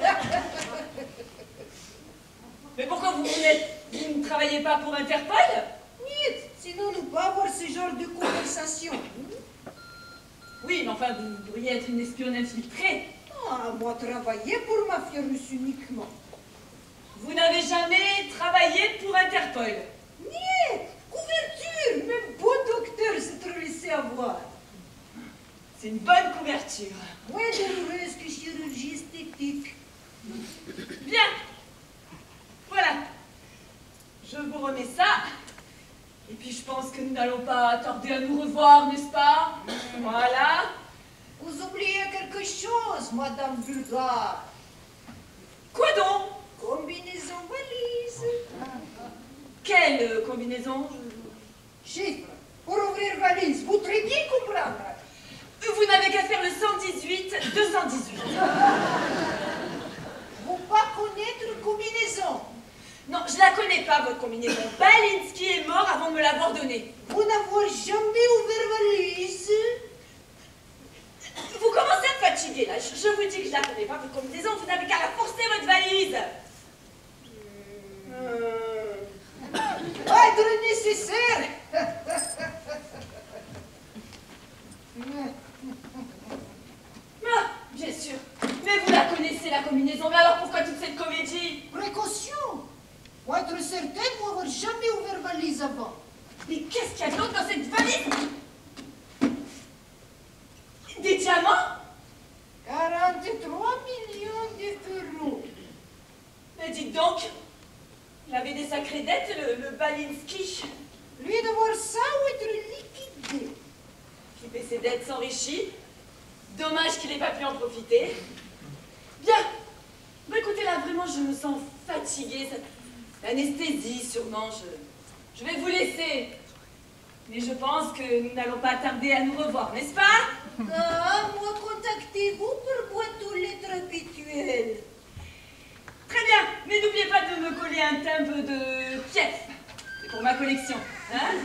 Speaker 3: Mais pourquoi vous ne travaillez pas pour Interpol?
Speaker 10: Niet, sinon nous pas avoir ce genre de conversation.
Speaker 3: Oui, mais enfin, vous pourriez être une espionne infiltrée.
Speaker 10: Ah, moi, travailler pour mafia russe uniquement.
Speaker 3: Vous n'avez jamais travaillé pour Interpol?
Speaker 10: Niet, couverture, même bon docteur s'est trop laissé avoir.
Speaker 3: C'est une bonne couverture.
Speaker 10: Moins douloureuse que chirurgie esthétique.
Speaker 3: Bien. Voilà. Je vous remets ça. Et puis je pense que nous n'allons pas tarder à nous revoir, n'est-ce pas? Voilà.
Speaker 10: Vous oubliez quelque chose, Madame Bulgare.
Speaker 3: Quoi donc?
Speaker 10: Combinaison valise.
Speaker 3: Quelle combinaison?
Speaker 10: Chiffre. Pour ouvrir valise, vous très bien comprendre.
Speaker 3: Vous n'avez qu'à faire le 118-218.
Speaker 10: Vous pas connaître combinaison.
Speaker 3: Non, je la connais pas, votre combinaison. Balinski est mort avant de me l'avoir donnée.
Speaker 10: Vous n'avez jamais ouvert valise.
Speaker 3: Vous commencez à me fatiguer, là. Je vous dis que je la connais pas, votre combinaison. Vous n'avez qu'à la forcer, votre valise.
Speaker 10: Pas être nécessaire.
Speaker 3: Ah, bien sûr. Mais vous la connaissez, la combinaison. Mais alors pourquoi toute cette comédie?
Speaker 10: Précaution. Pour être certaine, vous n'avez jamais ouvert valise avant.
Speaker 3: Mais qu'est-ce qu'il y a d'autre dans cette valise? Des diamants?
Speaker 10: 43 millions d'euros.
Speaker 3: Mais dites donc, il avait des sacrées dettes, le Balinski.
Speaker 10: Lui d'avoir ça ou être liquidé.
Speaker 3: Qui paie ses dettes s'enrichit. Dommage qu'il n'ait pas pu en profiter. Bien. Bah écoutez, là, vraiment, je me sens fatiguée. L'anesthésie, sûrement. Je vais vous laisser. Mais je pense que nous n'allons pas tarder à nous revoir, n'est-ce pas?
Speaker 10: Ah, moi, contactez-vous pour boîte aux lettres habituelles.
Speaker 3: Très bien. Mais n'oubliez pas de me coller un timbre de Kiev. C'est pour ma collection. Hein?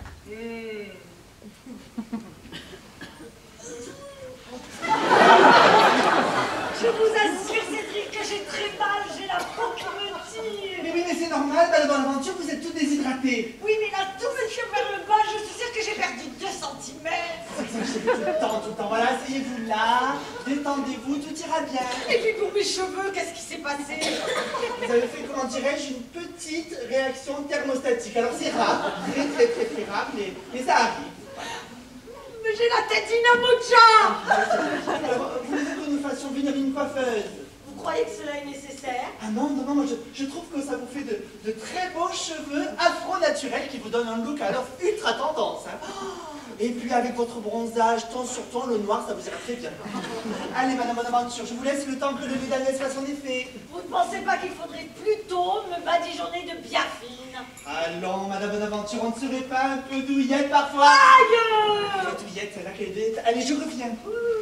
Speaker 5: Je vous assure, Cédric, que j'ai très mal, j'ai la peau qui me tire.
Speaker 2: Mais oui, mais c'est normal, dans l'aventure, vous êtes tous déshydratés.
Speaker 5: Oui, mais là, tout me tire vers le bas, je suis sûre que j'ai perdu 2 centimètres.
Speaker 2: Tout le temps, voilà, asseyez-vous là, détendez-vous, tout ira bien.
Speaker 5: Et puis pour mes cheveux, qu'est-ce qui s'est passé?
Speaker 2: Vous avez fait, comment dirais-je, une petite réaction thermostatique. Alors c'est rare, très rare, mais ça arrive.
Speaker 5: Mais j'ai la tête d'Inamocha.
Speaker 2: Alors, vous voulez que nous fassions venir une coiffeuse?
Speaker 5: Vous croyez que cela est nécessaire?
Speaker 2: Ah non, moi je trouve que ça vous fait de très beaux cheveux afro-naturels qui vous donnent un look alors ultra tendance. Hein. Et puis avec votre bronzage, ton sur ton, le noir, ça vous ira très bien. Allez, Madame Bonaventure, je vous laisse le temps que le lait d'Agnès fasse son effet.
Speaker 5: Vous ne pensez pas qu'il faudrait plutôt me badigeonner de biafine?
Speaker 2: Allons, Madame Bonaventure, on ne serait pas un peu douillette parfois?
Speaker 5: Aïe!
Speaker 2: La douillette, c'est là qu'elle est. Allez, je reviens.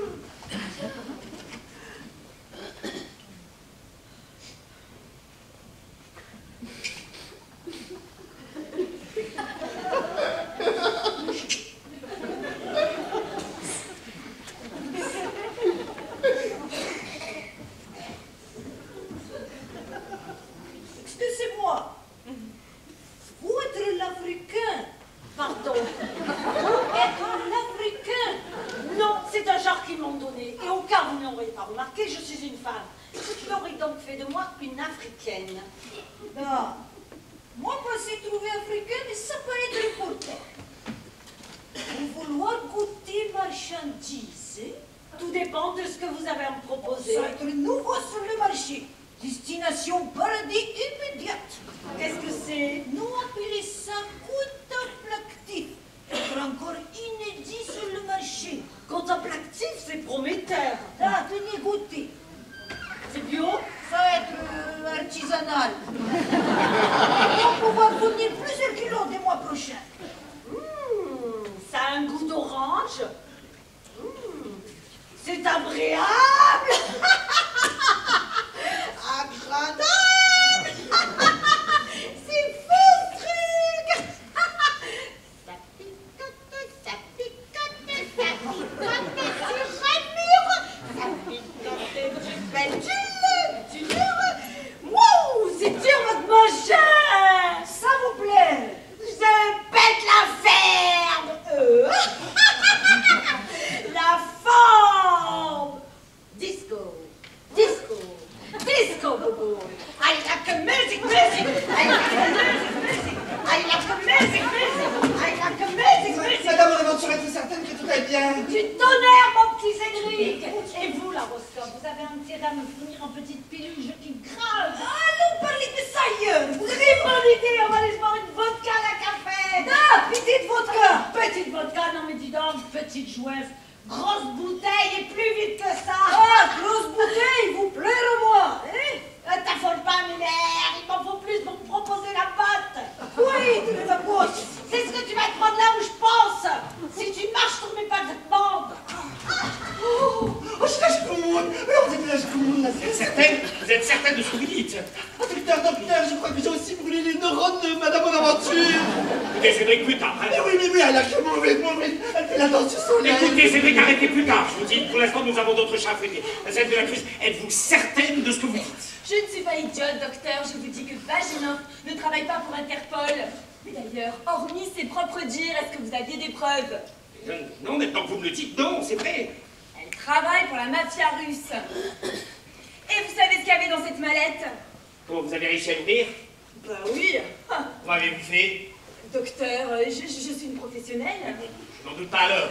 Speaker 10: Excusez-moi. Vous êtes l'Africain.
Speaker 5: Pardon.
Speaker 10: Être l'Africain.
Speaker 5: Non, c'est un genre qu'ils m'ont donné. Et au cas où vous ne l'auriez pas remarqué, je suis une femme. Ce qui aurait donc fait de moi une africaine.
Speaker 10: Ah. Moi, pas si trouvé africain, mais ça peut être important. Pour vouloir goûter marchandises,
Speaker 5: Tout dépend de ce que vous avez à me proposer.
Speaker 10: ça va être nouveau sur le marché. Destination paradis immédiate.
Speaker 5: Qu'est-ce que c'est?
Speaker 10: Nous appelons ça contemplatif. C'est encore inédit sur le marché.
Speaker 5: Contemplatif, c'est prometteur.
Speaker 10: Là, tenez goûter.
Speaker 5: C'est bio?
Speaker 10: Ça va être artisanal. On va pouvoir fournir plusieurs kilos des mois prochains.
Speaker 5: Ça a un goût d'orange. C'est agréable. Agréable. C'est fou ce truc. Ça picote, ça picote, ça picote sur un mur. Ça picote du bel dur. Wow, c'est dur votre manger.
Speaker 10: Ça vous plaît?
Speaker 5: Je pète la ferme. La forme. Disco. Disco. Disco, bobo. I like music, music. I like music, music. I like music, music. I like music, music.
Speaker 2: Madame Bonaventure, êtes-vous certaine que tout est bien?
Speaker 5: Du tonnerre, mon petit Cédric. Et vous, la Roscoe, vous avez intérêt à me fournir en petite pilule qui grave.
Speaker 10: Allons parler de ça ailleurs. Vous avez
Speaker 5: Très bonne idée, on va aller se boire une vodka à la café.
Speaker 10: Ah, petite vodka.
Speaker 5: Petite vodka, non mais dis donc, petite joueuse. Grosse bouteille et plus vite que ça.
Speaker 10: Ah, grosse bouteille, vous plaire à moi. Hein?
Speaker 5: T'affole pas, mes mères, il m'en faut plus pour me proposer la botte.
Speaker 10: Oui, tu la poche.
Speaker 5: C'est ce que tu vas te prendre là où je pense. Si tu marches sur mes pattes, je te demande.
Speaker 2: Oh, je lâche commune. Alors, vous lâche commune, là.
Speaker 7: Vous êtes certaine de ce que vous dites?
Speaker 2: Oh, docteur, je crois que j'ai aussi brûlé les neurones de Madame Bonaventure.
Speaker 7: Écoutez, Cédric, plus tard. Hein.
Speaker 2: Oui, elle a que mauvais. Elle fait la danse du soleil.
Speaker 7: Écoutez, Cédric, arrêtez plus tard. Je vous dis, pour l'instant, nous avons d'autres chats à fouetter. Celle de la crise, êtes-vous certaine de ce que vous dites?
Speaker 3: Je ne suis pas idiote, docteur. Je vous dis que Vaginov ne travaille pas pour Interpol. Mais d'ailleurs, hormis ses propres dires, est-ce que vous aviez des preuves?
Speaker 7: Non, maintenant que vous me le dites, non, c'est vrai.
Speaker 3: Elle travaille pour la mafia russe. Et vous savez ce qu'il y avait dans cette mallette?
Speaker 7: Bon, vous avez réussi à l'ouvrir?
Speaker 3: Bah oui.
Speaker 7: Comment avez-vous fait?
Speaker 3: Docteur, je suis une professionnelle.
Speaker 7: Je n'en doute pas alors.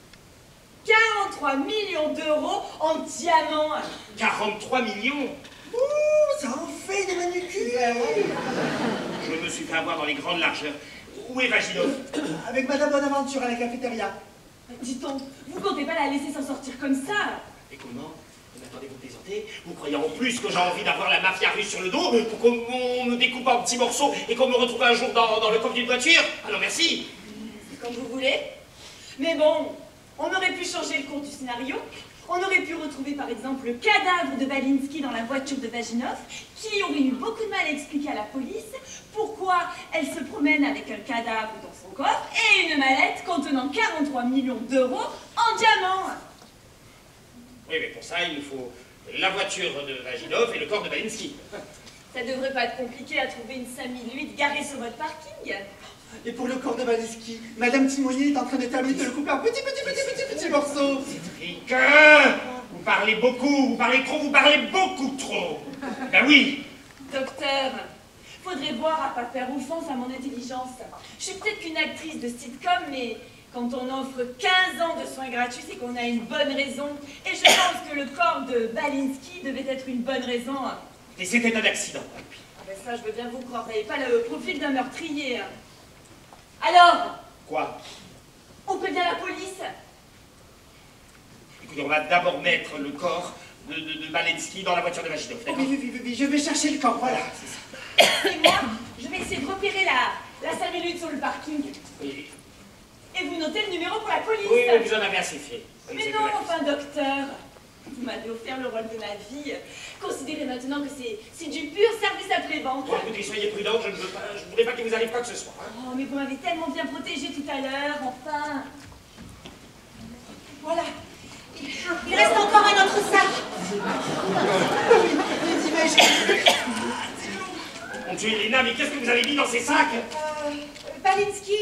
Speaker 3: 43 millions d'euros en diamants.
Speaker 7: 43 millions?
Speaker 2: Ouh, ça en fait des manucures.
Speaker 7: Je me suis fait avoir dans les grandes largeurs. Où est Vaginov?
Speaker 2: Avec Madame Bonaventure à la cafétéria.
Speaker 3: Dites donc, vous comptez pas la laisser s'en sortir comme ça?
Speaker 7: Et comment? Mais attendez, vous plaisantez? Vous croyez en plus que j'ai envie d'avoir la mafia russe sur le dos pour qu'on me découpe en petits morceaux et qu'on me retrouve un jour dans le coffre d'une voiture? Ah non, merci!
Speaker 3: C'est comme vous voulez. Mais bon, on aurait pu changer le cours du scénario. On aurait pu retrouver par exemple le cadavre de Balinsky dans la voiture de Vaginov, qui aurait eu beaucoup de mal à expliquer à la police pourquoi elle se promène avec un cadavre dans son coffre et une mallette contenant 43 millions d'euros en diamants.
Speaker 7: Oui, mais pour ça, il nous faut la voiture de Vaginov et le corps de Balinsky.
Speaker 3: Ça devrait pas être compliqué à trouver une 5008 garée sur votre parking.
Speaker 2: Et pour le corps de Balinsky, Madame Timonier est en train de terminer de le couper en petits morceaux.
Speaker 7: Cédric, vous parlez beaucoup, vous parlez trop, vous parlez beaucoup trop. Ben oui.
Speaker 3: Docteur, faudrait voir à pas faire offense à mon intelligence. Je suis peut-être qu'une actrice de sitcom, mais quand on offre 15 ans de soins gratuits, c'est qu'on a une bonne raison. Et je pense que le corps de Balinsky devait être une bonne raison.
Speaker 7: Et c'était un accident.
Speaker 3: Ah ben ça, je veux bien vous croire. Vous n'avez pas le profil d'un meurtrier. Alors,
Speaker 7: Quoi?
Speaker 3: On prévient la police.
Speaker 7: Écoutez, on va d'abord mettre le corps de Balensky dans la voiture de Maginov, d'accord?
Speaker 2: Oui, je vais chercher le corps, voilà.
Speaker 3: Et moi, je vais essayer de repérer la 5 minutes sur le parking.
Speaker 7: Oui.
Speaker 3: Et vous notez le numéro pour la police.
Speaker 7: Oui, mais vous en avez assez fait.
Speaker 3: Mais non, enfin, docteur. Vous m'avez offert le rôle de ma vie. Considérez maintenant que c'est du pur service après-vente.
Speaker 7: Bon, écoutez, soyez prudent, je ne voudrais pas qu'il vous arrive quoi que ce soit. Hein.
Speaker 3: Oh, mais vous m'avez tellement bien protégée tout à l'heure, enfin. Voilà.
Speaker 5: Il reste encore un autre sac.
Speaker 7: Mon Dieu, Elena, mais qu'est-ce que vous avez mis dans ces sacs?
Speaker 5: Balinsky.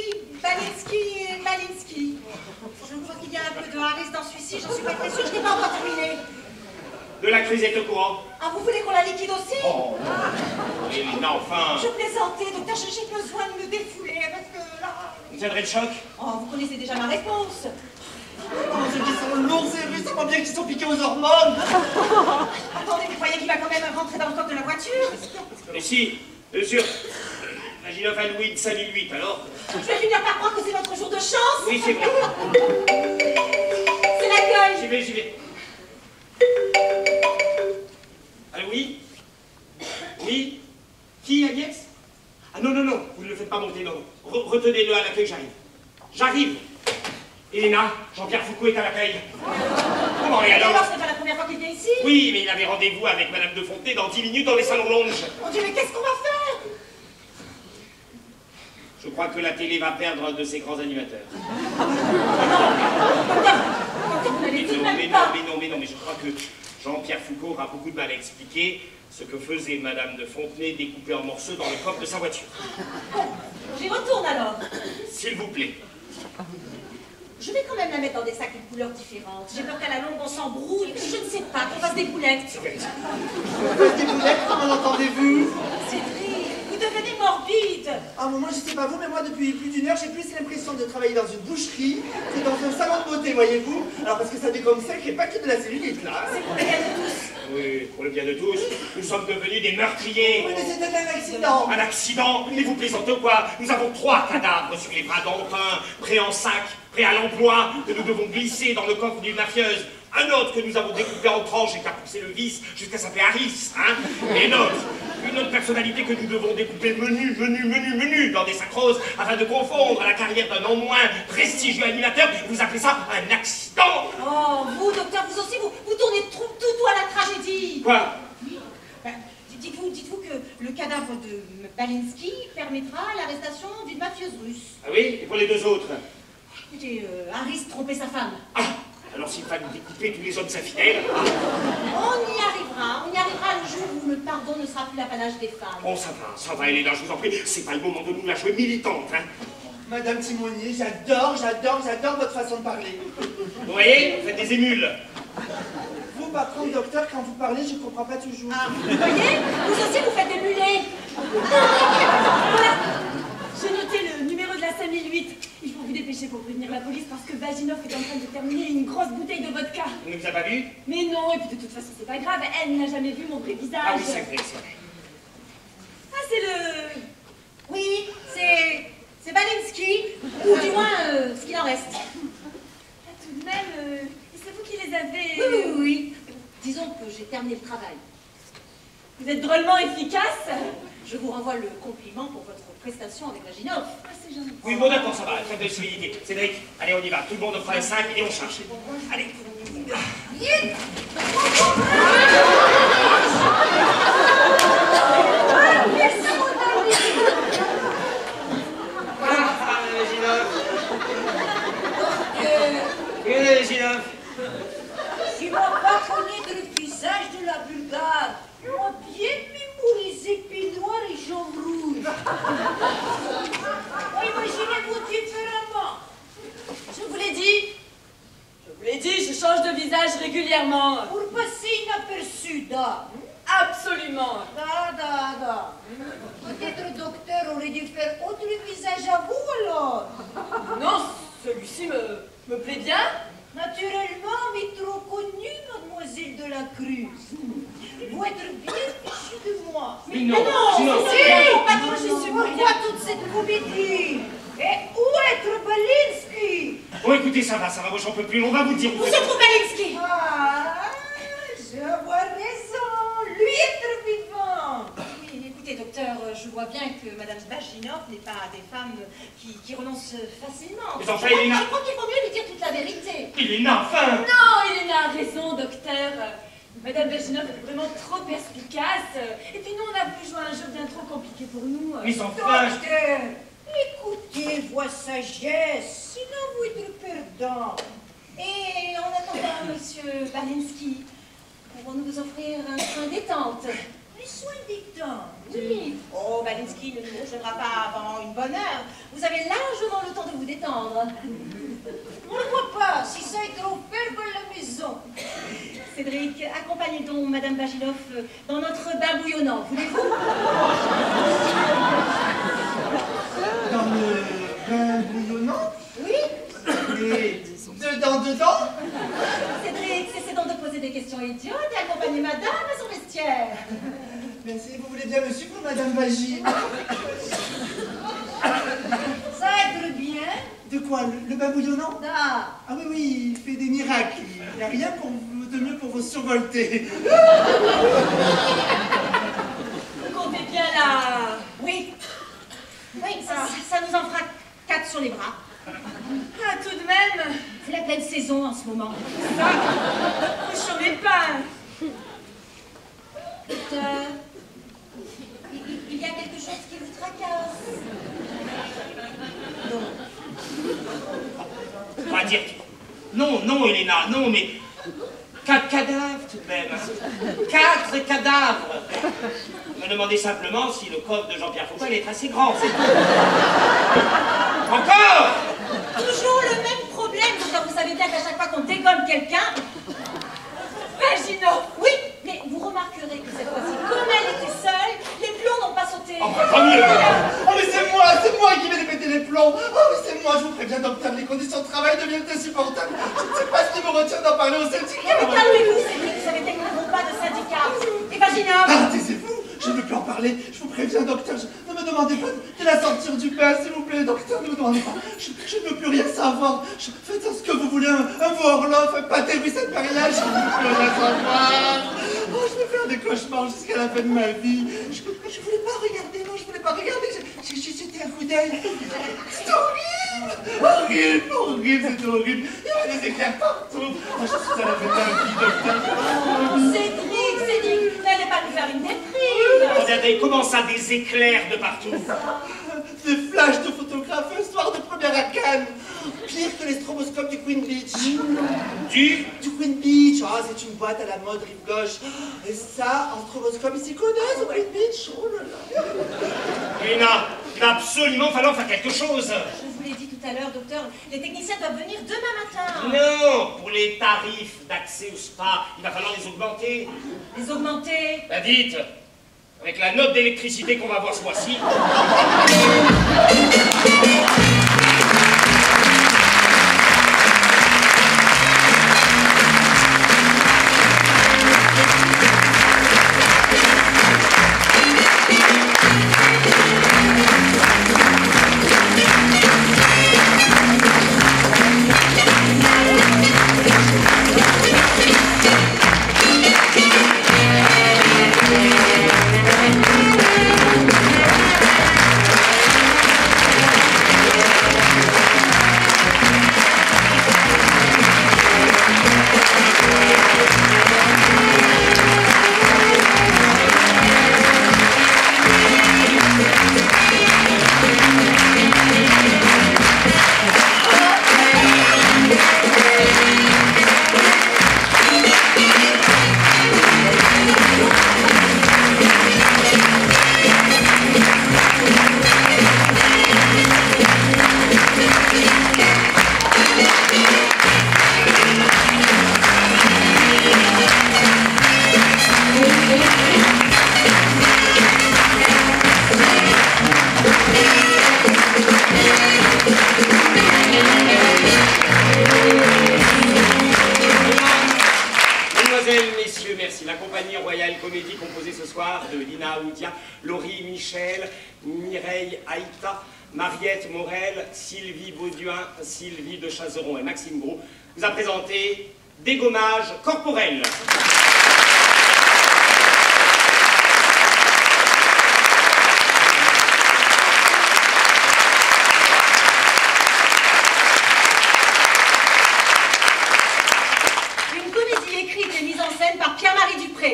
Speaker 5: Je crois qu'il y a un peu de Harris dans celui-ci, j'en suis pas très sûre, je n'ai pas encore terminé.
Speaker 7: De la crise est au courant.
Speaker 5: Ah, vous voulez qu'on la liquide aussi?
Speaker 7: Oh, Elena, enfin.
Speaker 5: Je plaisantais, docteur, j'ai besoin de me défouler parce que là...
Speaker 7: Vous tiendrez le choc?
Speaker 5: Oh, vous connaissez déjà ma réponse.
Speaker 2: Oh, ceux qui sont lourds, c'est vrai, ça va bien qu'ils sont piqués aux hormones.
Speaker 5: Attendez, vous croyez qu'il va quand même rentrer dans le coffre de la voiture?
Speaker 7: Mais si, bien sûr. Maginov a loué une 5008, alors?
Speaker 5: Je vais finir par croire que c'est notre jour de chance.
Speaker 7: Oui, c'est vrai.
Speaker 5: C'est l'accueil.
Speaker 7: J'y vais. Allô, oui? Oui? Qui, Agnès? Ah non, vous ne le faites pas monter, non. Retenez-le à l'accueil, j'arrive. Elena, Jean-Pierre Foucault est à l'accueil. Comment, et alors?
Speaker 5: Ce n'est pas la première fois qu'il vient ici.
Speaker 7: Oui, mais il avait rendez-vous avec Madame de Fontenay dans 10 minutes dans les salons lounge.
Speaker 5: Mon Dieu, mais qu'est-ce qu'on va faire?
Speaker 7: Je crois que la télé va perdre un de ses grands animateurs. Mais je crois que Jean-Pierre Foucault aura beaucoup de mal à expliquer ce que faisait Madame de Fontenay découpée en morceaux dans le coffre de sa voiture.
Speaker 5: J'y retourne alors.
Speaker 7: S'il vous plaît.
Speaker 5: Je vais quand même la mettre dans des sacs de couleurs différentes. J'ai peur qu'à la longue on s'embrouille. Je ne sais pas, qu'on fasse des boulettes.
Speaker 7: C'est vrai.
Speaker 2: On fait des boulettes, comment l'entendez-vous?
Speaker 5: Cédric, vous devenez morbide.
Speaker 2: Ah, moi, je sais pas vous, mais moi, depuis plus d'une heure, j'ai plus l'impression de travailler dans une boucherie que dans un salon de beauté, voyez-vous? Alors, parce que ça dégomme sec et pas que de la cellulite, là.
Speaker 5: C'est pour le bien de tous.
Speaker 7: Oui, pour le bien de tous, nous sommes devenus des meurtriers.
Speaker 2: Oui, mais c'était un accident.
Speaker 7: Un accident? Et vous plaisantez ou quoi? Nous avons 3 cadavres sur les bras, dont un prêt en sac, prêt à l'emploi, que nous devons glisser dans le coffre d'une mafieuse. Un autre que nous avons découpé en tranches et qui a poussé le vice jusqu'à s'appeler Harris, hein? Et une autre personnalité que nous devons découper menu dans des sacs roses afin de confondre la carrière d'un non moins prestigieux animateur. Vous appelez ça un accident?
Speaker 5: Oh, vous, docteur, vous aussi, vous tournez tout à la tragédie.
Speaker 7: Quoi?
Speaker 5: Ben, dites-vous que le cadavre de Balinsky permettra l'arrestation d'une mafieuse russe.
Speaker 7: Ah oui? Et pour les 2 autres?
Speaker 5: Écoutez, Harris trompait sa femme.
Speaker 7: Ah! Alors s'il fallait découper tous les hommes infidèles?
Speaker 5: On y arrivera le jour où le pardon ne sera plus l'apanage des femmes.
Speaker 7: Oh, ça va, Elena, je vous en prie. C'est pas le moment de nous la jouer militante, hein?
Speaker 2: Madame Timonier, j'adore votre façon de parler.
Speaker 7: Vous voyez, vous faites des émules.
Speaker 2: Vous, par contre, docteur, quand vous parlez, je comprends pas toujours.
Speaker 5: Ah, vous voyez, vous aussi, vous faites des mulets.
Speaker 3: Voilà. J'ai noté le numéro de la 5008. Il faut vous dépêcher pour prévenir la police parce que Vaginov est en train de terminer une grosse bouteille de vodka.
Speaker 7: On ne vous a pas vu?
Speaker 3: Mais non, et puis de toute façon, c'est pas grave. Elle n'a jamais vu mon vrai visage.
Speaker 7: Ah oui, c'est vrai.
Speaker 3: Ah, c'est le...
Speaker 5: Oui, c'est Balinsky, ou du moins ce qu'il en reste.
Speaker 3: Ah, tout de même, c'est vous qui les avez...
Speaker 5: Oui. Disons que j'ai terminé le travail.
Speaker 3: Vous êtes drôlement efficace.
Speaker 5: Je vous renvoie le compliment pour votre prestation avec Vaginov.
Speaker 3: Ah, c'est gentil.
Speaker 7: Oui, bon, d'accord, ça va. Trêve de civilité. Cédric, allez, on y va. Tout le monde fera les 5 et on cherche. Allez. Vaginov.
Speaker 10: Tu m'as pas connaître le visage de la Bulgare. Tu m'as bien mémorisé pied noir et jambes rouges. Imaginez-vous différemment.
Speaker 3: Je vous l'ai dit, je change de visage régulièrement.
Speaker 10: Pour passer inaperçu, da.
Speaker 3: Absolument.
Speaker 10: Da. Peut-être le docteur aurait dû faire autre visage à vous alors.
Speaker 3: Non, celui-ci me plaît bien.
Speaker 10: Naturellement, mais trop connu, mademoiselle de la Cruz. Vous êtes bien fichu de moi.
Speaker 7: Mais non,
Speaker 10: Si,
Speaker 3: je suis
Speaker 10: pourquoi toute cette comédie? Et où est Balinsky?
Speaker 7: Oh, Oh, écoutez, ça va, moi j'en peux plus, on va vous le dire.
Speaker 4: Monsieur Troubalinski.
Speaker 10: Ah, je vois raison, l'huître vivant.
Speaker 4: Oui, écoutez, docteur, je vois bien que Madame Bajinov n'est pas des femmes qui renoncent facilement.
Speaker 7: Mais enfin, Elena...
Speaker 4: Je crois qu'il vaut mieux lui dire toute la vérité.
Speaker 7: Elena, enfin.
Speaker 3: Non, Elena a raison, docteur. Madame Bajinov est vraiment trop perspicace. Et puis nous, on a pu jouer à un jeu bien trop compliqué pour nous.
Speaker 7: Mais enfin...
Speaker 10: Docteur, écoutez vos sagesse, sinon vous êtes perdant.
Speaker 4: Et en attendant, Monsieur Balinski, pouvons-nous vous offrir un soin détente?
Speaker 10: Les soins détente.
Speaker 4: Oui. Oh, Balinski ne nous rejoindra pas avant une bonne heure. Vous avez largement le temps de vous détendre.
Speaker 10: Pourquoi pas, si ça est trop ferme à la maison.
Speaker 4: Cédric, accompagnez donc Madame Bajinov dans notre bain bouillonnant, voulez-vous?
Speaker 2: Dans le bain bouillonnant?
Speaker 4: Oui.
Speaker 2: Et dedans?
Speaker 4: Cédric, cessez donc de poser des questions idiotes et accompagnez Madame à son vestiaire.
Speaker 2: Merci, vous voulez bien me suivre, Madame Bagy?
Speaker 10: Ça aide bien.
Speaker 2: De quoi? Le bain bouillonnant?
Speaker 10: Ah,
Speaker 2: Ah oui, il fait des miracles. Il n'y a rien de mieux pour vous survolter.
Speaker 3: Vous comptez bien là.
Speaker 4: Oui. Oui, ça nous en fera 4 sur les bras.
Speaker 3: Ah, tout de même.
Speaker 4: C'est la pleine saison en ce moment.
Speaker 3: Vous chômez pas.
Speaker 4: Docteur, il y a quelque chose qui vous tracasse.
Speaker 7: On va dire... Non, Elena, non, mais... 4 cadavres, tout de même. 4 cadavres. Me demandez simplement si le coffre de Jean-Pierre Foucault est assez grand, c'est tout. Encore!
Speaker 4: Toujours le même problème, docteur. Vous savez bien qu'à chaque fois qu'on dégomme quelqu'un...
Speaker 3: Bajinov.
Speaker 4: Oui, mais vous remarquerez que cette fois-ci, comme elle était seule, les plombs n'ont pas sauté.
Speaker 7: Oh, bah, tant mieux.
Speaker 2: Oh, mais c'est moi qui vais péter les plombs. Oh, mais c'est moi, je vous préviens, docteur, les conditions de travail deviennent insupportables. Je ne sais pas ce qui me retient d'en parler au syndicat.
Speaker 4: Mais calmez-vous, Cédric, vous savez bien que nous n'avons pas de syndicat. Et Bajinov.
Speaker 2: Ah, taisez-vous, je ne veux plus en parler. Je vous préviens, docteur, ne me demandez pas de la sortir du bain, s'il vous plaît, docteur, ne me demandez pas. Je ne veux plus rien savoir. Faites ce que vous voulez, un veau Orloff, un pâté ruisselle Paris-là, je ne veux plus rien savoir. Oh, je vais faire des cauchemars jusqu'à la fin de ma vie. Je voulais pas regarder, non, je voulais pas regarder. J'ai juste jeté un coup d'œil. C'est horrible. Horrible, c'est horrible. Il y avait des éclairs partout. Oh, je suis à la fin de ma vie, docteur.
Speaker 4: Cédric, n'allez pas nous faire une déprime.
Speaker 7: Regardez, comment ça, des éclairs de partout?
Speaker 2: Des flashs de photographes, un soir de première à Cannes. Pire que les stroboscopes du Queen Beach.
Speaker 7: Du
Speaker 2: Queen Beach. Ah, c'est une boîte à la mode rive gauche. Et ça, en stroboscope, ils s'y connaissent au Queen Beach. Oh là là.
Speaker 7: Elena, il va absolument falloir faire quelque chose.
Speaker 4: Je vous l'ai dit tout à l'heure, docteur, les techniciens doivent venir demain matin.
Speaker 7: Non, pour les tarifs d'accès au spa, il va falloir les augmenter.
Speaker 4: Les augmenter.
Speaker 7: Bah dites, avec la note d'électricité qu'on va avoir ce mois-ci. soir de Lina Oudia, Laurie Michel, Mireille Aïta, Mariette Morel, Sylvie Bauduin, Sylvie de Chazeron et Maxime Gros vous a présenté Dégommage corporel.
Speaker 1: Une comédie écrite et mise en scène par Pierre-Marie Dupré.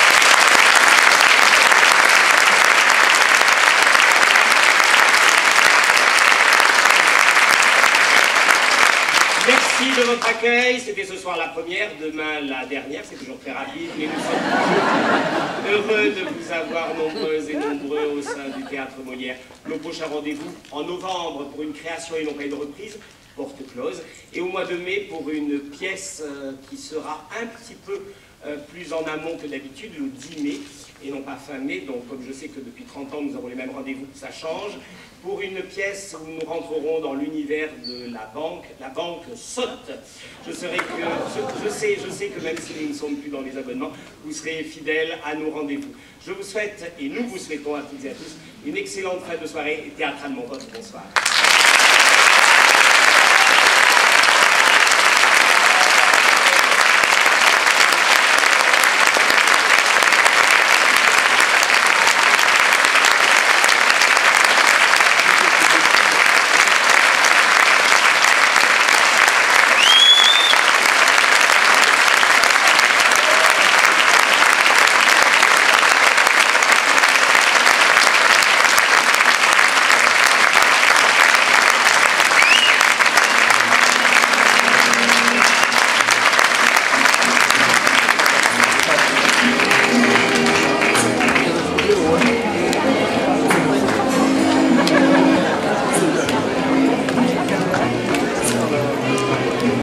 Speaker 7: Merci de votre accueil. C'était ce soir la première, demain la dernière. C'est toujours très rapide, mais nous sommes heureux de vous avoir nombreuses et nombreux au sein du Théâtre Molière. Nos prochains rendez-vous en novembre pour une création et non pas une reprise, porte close, et au mois de mai pour une pièce qui sera un petit peu plus en amont que d'habitude, le 10 mai, et non pas fin mai. Donc comme je sais que depuis 30 ans nous avons les mêmes rendez-vous, ça change. Pour une pièce où nous rentrerons dans l'univers de la banque saute. Je sais que même si nous ne sommes plus dans les abonnements, vous serez fidèles à nos rendez-vous. Je vous souhaite, et nous vous souhaitons à toutes et à tous, une excellente fin de soirée et théâtralement votre bonsoir.